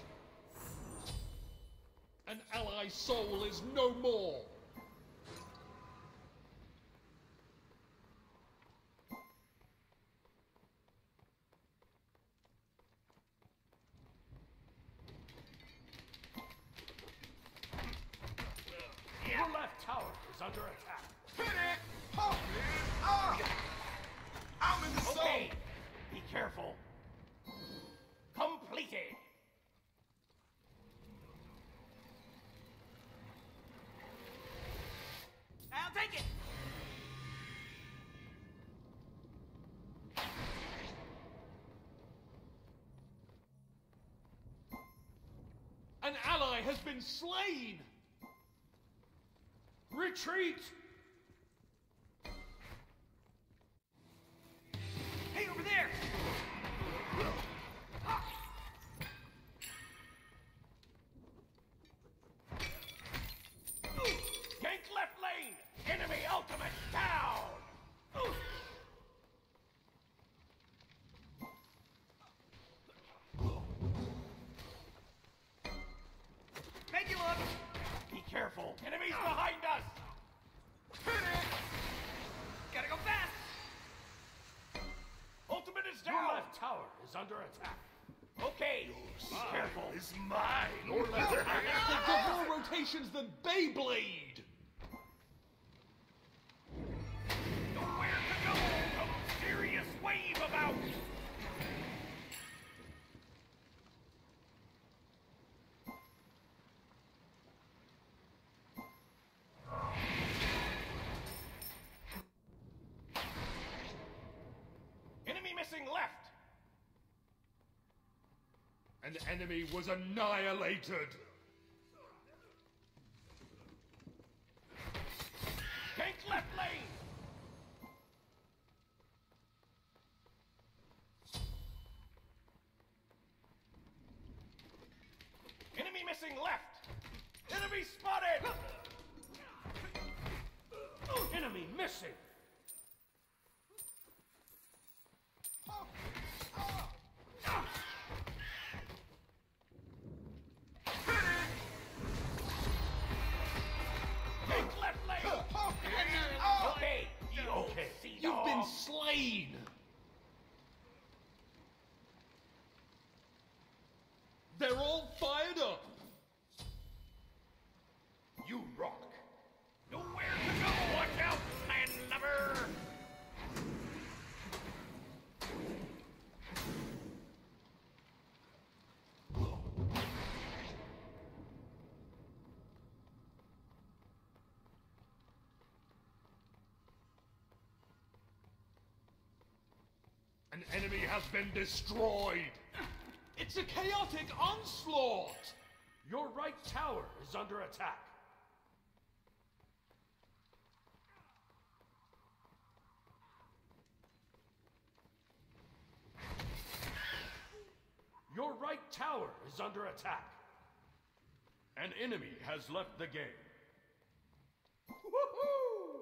An ally soul is no more! Your left tower is under attack. Hit it! Pop it! Ah! I'm in the Okay. zone! Be careful. Completed. ally has been slain! Retreat! Hey, over there! Gank left lane! Enemy ultimate down! Make you look! Be careful! Enemies behind us! Gotta go fast! Ultimate is down! Your left tower is under attack. Okay, be careful. Is mine. Your left tower. They've got more rotations than Beyblade! Nowhere to go! A serious wave about! Enemy missing left! An enemy was annihilated. Gank left lane! Enemy missing left! Enemy spotted! Enemy missing! Gank left lane! Okay, okay. You've been slain! They're all fired up! You rock! Nowhere to go! Watch out, landlubber! An enemy has been destroyed. It's a chaotic onslaught! Your right tower is under attack. Your right tower is under attack. An enemy has left the game. Woohoo!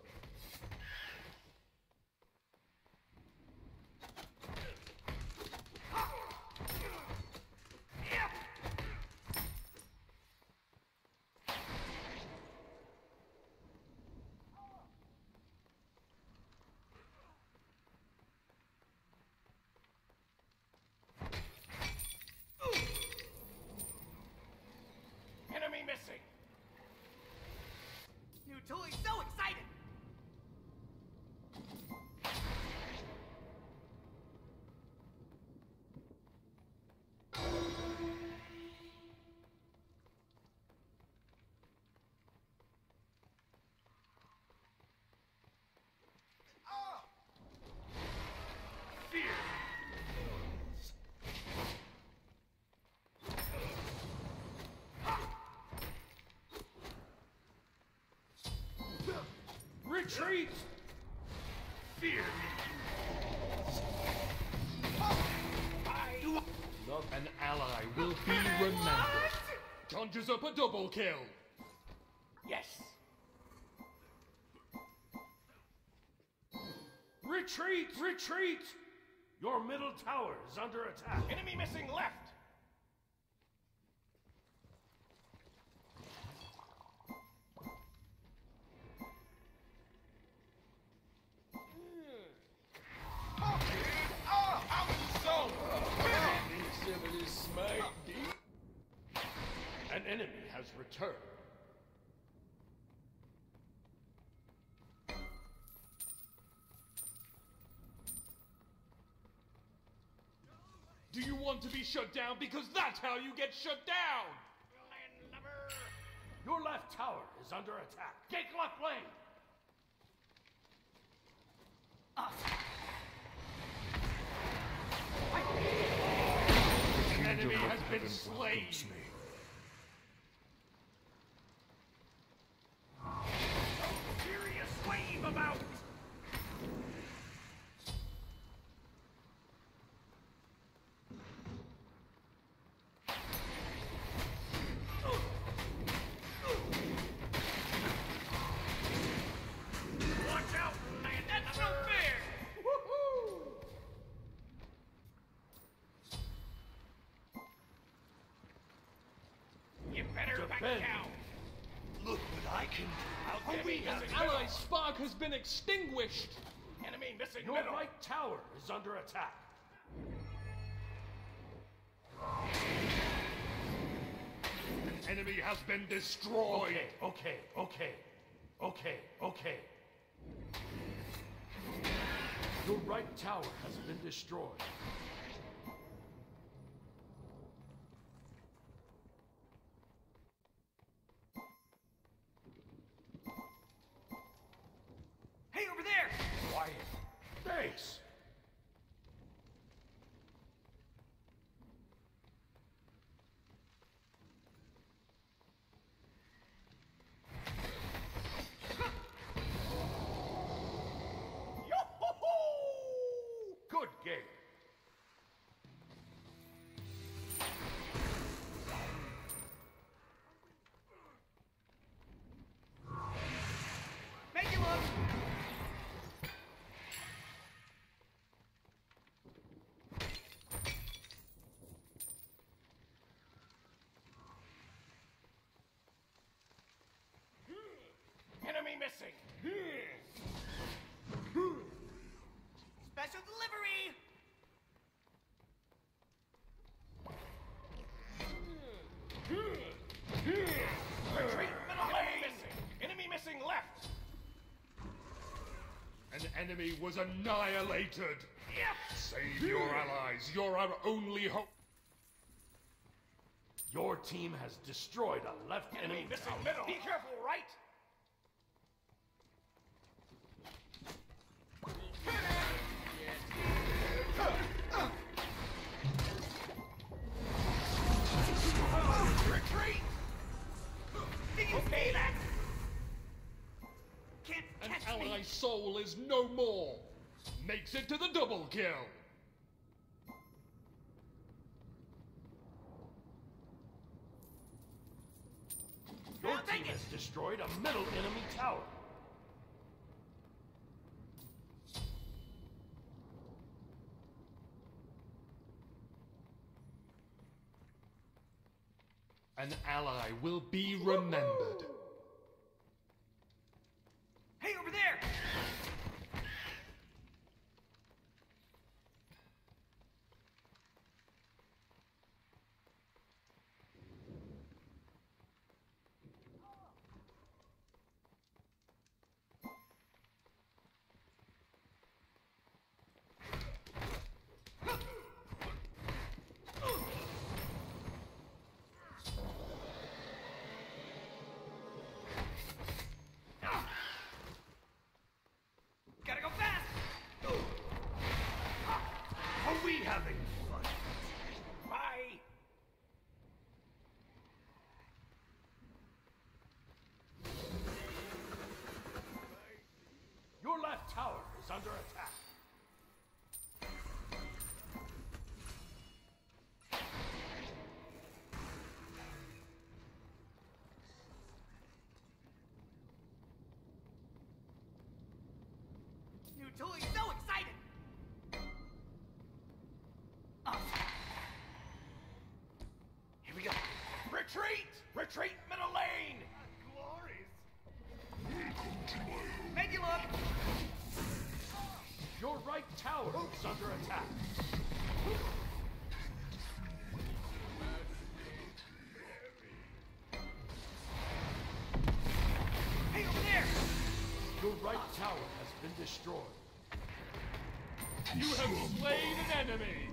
Enemy missing. New toy, so excited! Retreat! Fear An ally will be remembered. Conjures up a double kill. Yes! Retreat! Retreat! Your middle tower is under attack. Enemy missing left! An enemy has returned. Do you want to be shut down? Because that's how you get shut down! Landlubber! Your left tower is under attack. Take left lane! An enemy has been slain. Better back Defend. down. Look what I can do. Oh, wait, an ally spark has been extinguished. Enemy missing Your middle. right tower is under attack. An enemy has been destroyed. Okay, okay, okay, okay, okay. Your right tower has been destroyed. Hey, over there! Quiet. Thanks. Good game. Make it look! Enemy missing. Special delivery! Retreat, middle lane. Missing. Enemy missing left. An enemy was annihilated. Save your allies. You're our only hope. Your team has destroyed a left enemy, Enemy missing tower. middle. Be careful, right? Retreat! Did you see that? Can't An catch ally me! soul is no more. Makes it to the double kill. Your I'll team take it. has destroyed a middle enemy tower. An ally will be remembered. Hey, over there! Gotta go fast! Are we having fun? Bye. Your left tower is under attack. New toy, so excited! Awesome. Here we go. Retreat! Retreat, middle lane! Make it look! Your right tower is under attack. Hey, over there! Your right tower has been destroyed. You have slain an enemy.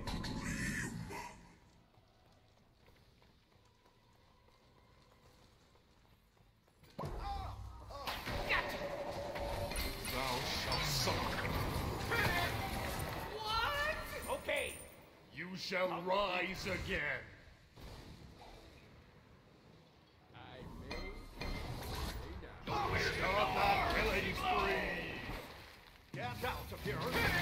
Gotcha! Thou shalt suffer. What? Okay. You shall rise again. Start that killing spree. Get out of here.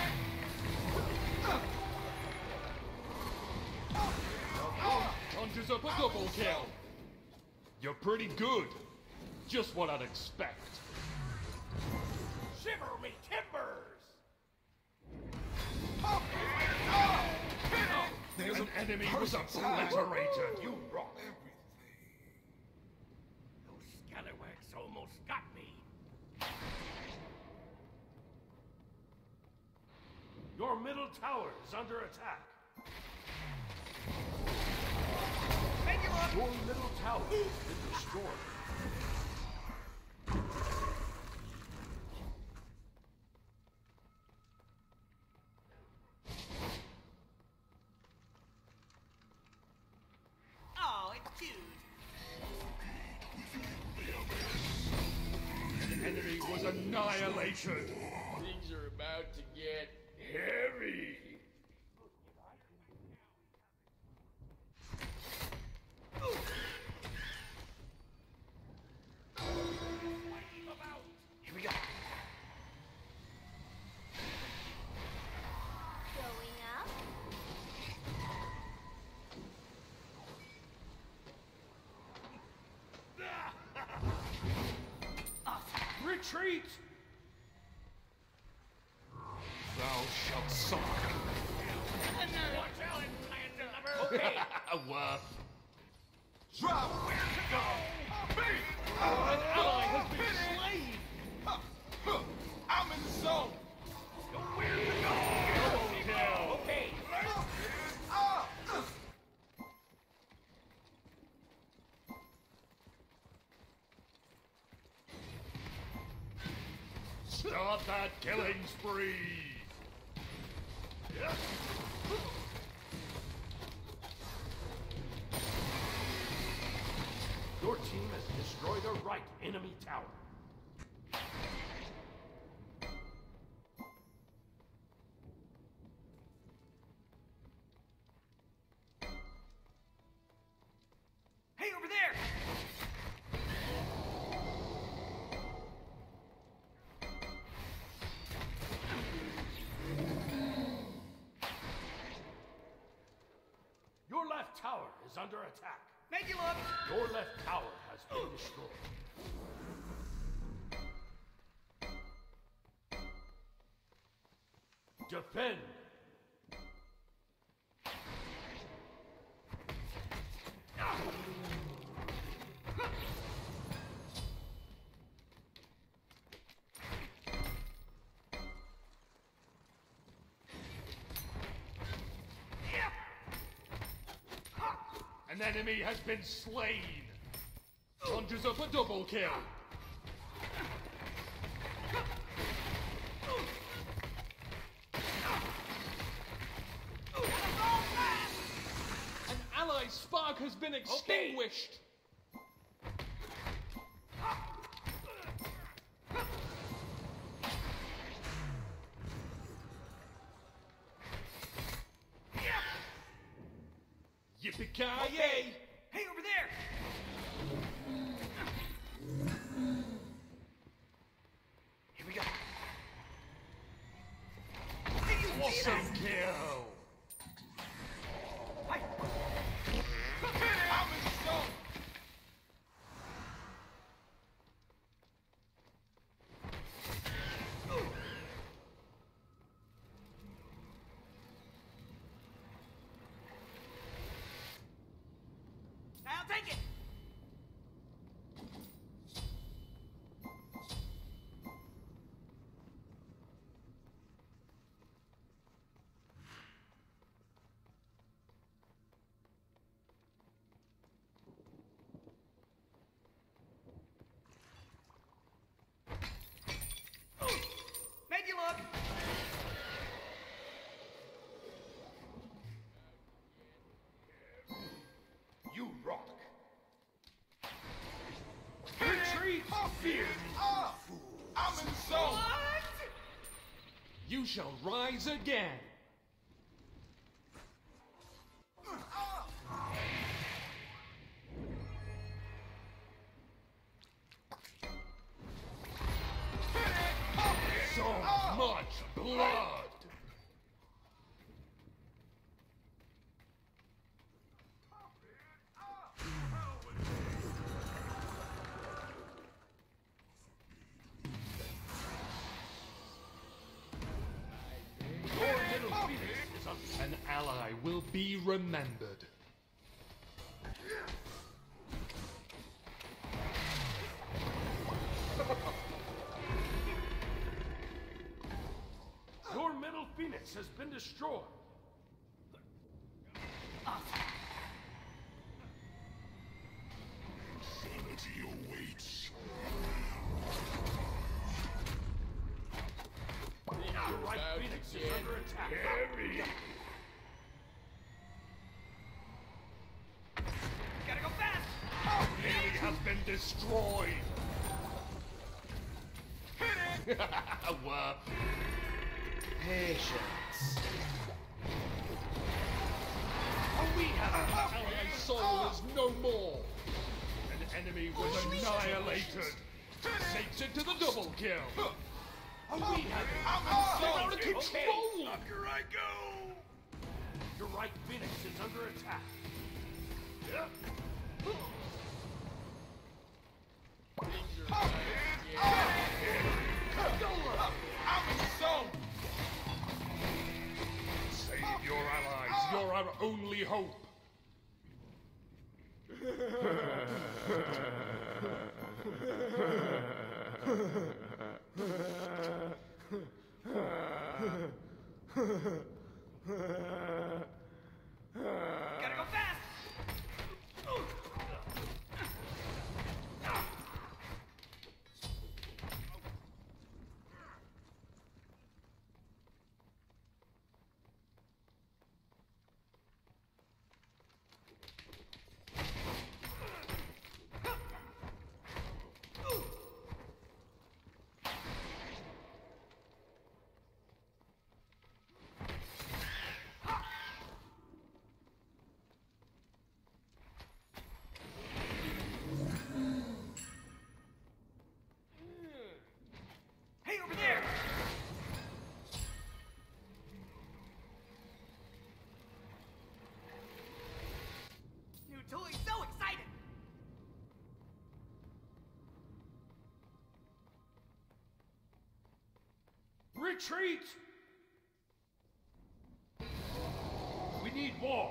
Conjures up a double kill. You're pretty good. Just what I'd expect. Shiver me timbers! An enemy was obliterated. You rock. Alex almost got me. Your middle tower is under attack. Your middle tower has been destroyed. Oh, it's cute. The enemy was annihilated. Things are about to get Heavy. Here we go. Going up. Retreat! Thou shalt suffer. Watch out, Panda. Okay. Worth. Drop. Where to go? An ally has been slain! Huh, huh. I'm in the zone. Where to go? Double kill! Okay. Ah! Start that killing spree. Your team has destroyed a right enemy tower. Hey, over there. Your left tower is under attack. Make you look. Your left tower has been destroyed. Defend! An enemy has been slain. Conjures up a double kill. An allied spark has been extinguished! Yippee-ki-yay! Hey, over there! Here we go. Hey, you Awesome kill. Hi. I'm in the zone. I'll take it. Make you look. You rock. Retreat! Fear. Ah! I'm in the zone. What? You shall rise again! So much blood. Your middle phoenix is under An ally will be remembered. has been destroyed. Insanity awaits. Your right Phoenix is under attack. Harry. Gotta go fast! Enemy has been destroyed. What? Patience. We have our soul is no more. An enemy was annihilated. Takes it to the double kill. We have They're out of Okay. control. Here I go! Your right Phoenix is under attack. I'm in the zone! Save your allies. You're our only hope. Gotta go fast! Hey, over there! New toy, so excited! Retreat! We need walls.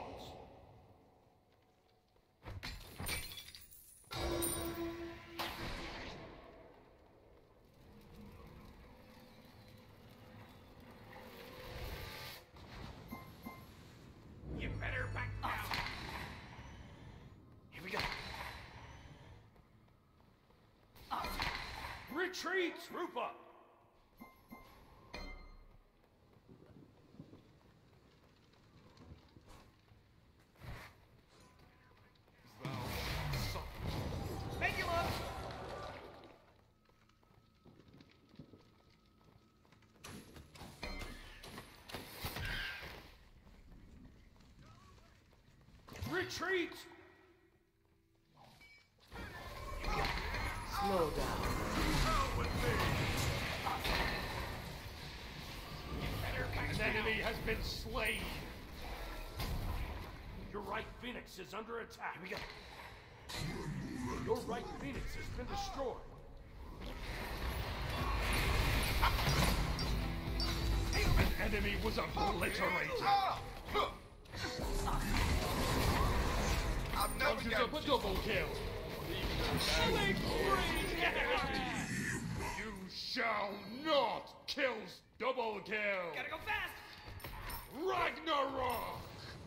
You better back down. Here we go. Retreat! Group up. Make you look! Retreat! Slow down. An enemy has been slain. Your right Phoenix is under attack. Here we go. Your right Phoenix has been destroyed. An enemy was obliterated. I've never Punches got up a double kill. You shall not kill double kill. Gotta go fast! Ragnarok.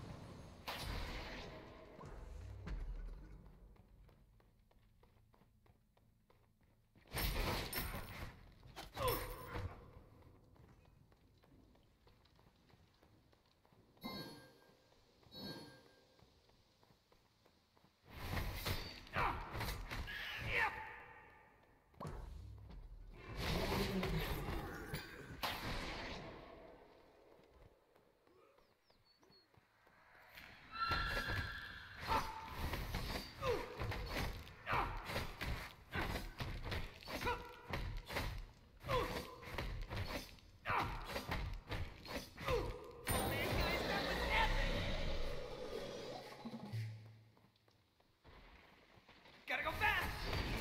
Gotta go fast!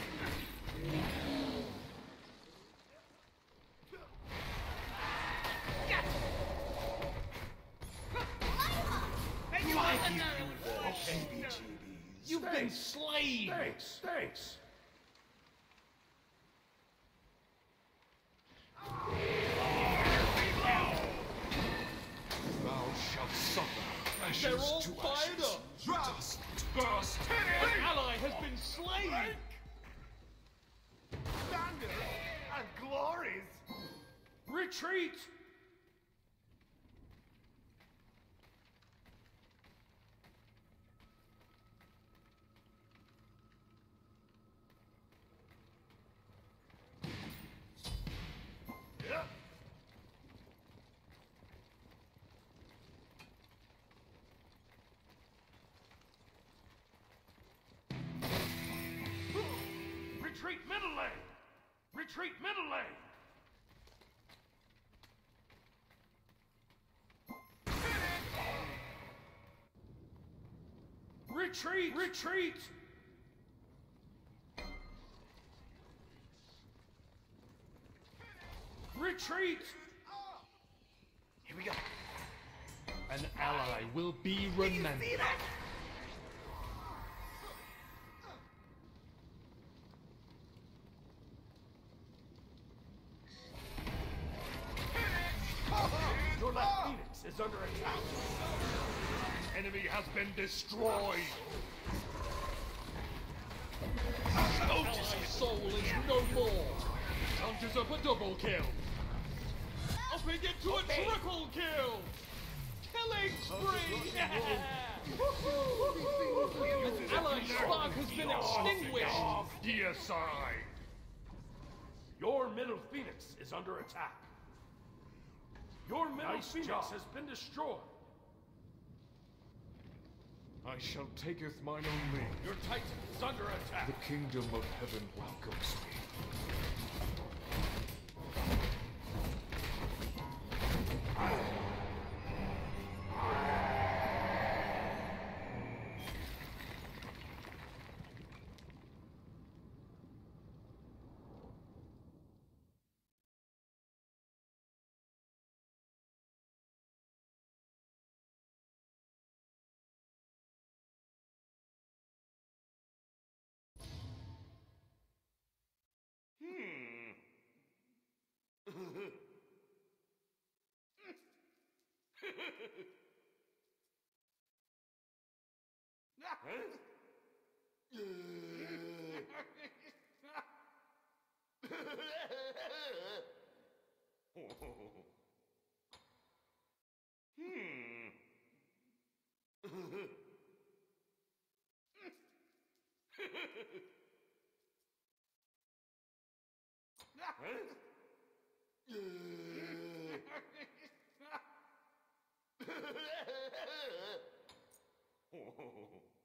Make you look another one! You've been slain! Thanks, thanks. Retreat! Yeah. Retreat middle lane! Retreat middle lane! Retreat! Retreat! Retreat! Here we go. An ally will be remembered. See that? Your left Phoenix is under attack. Enemy has been destroyed. Allied soul is no more. Conjures up a double kill. Upping it to Okay. a triple kill. Killing spree. Yeah. An allied spark has been extinguished. Deicide. Your middle Phoenix is under attack. Your middle Nice Phoenix job. has been destroyed. I shall taketh mine only. Your Titan is under attack. The kingdom of heaven welcomes me. Hmm.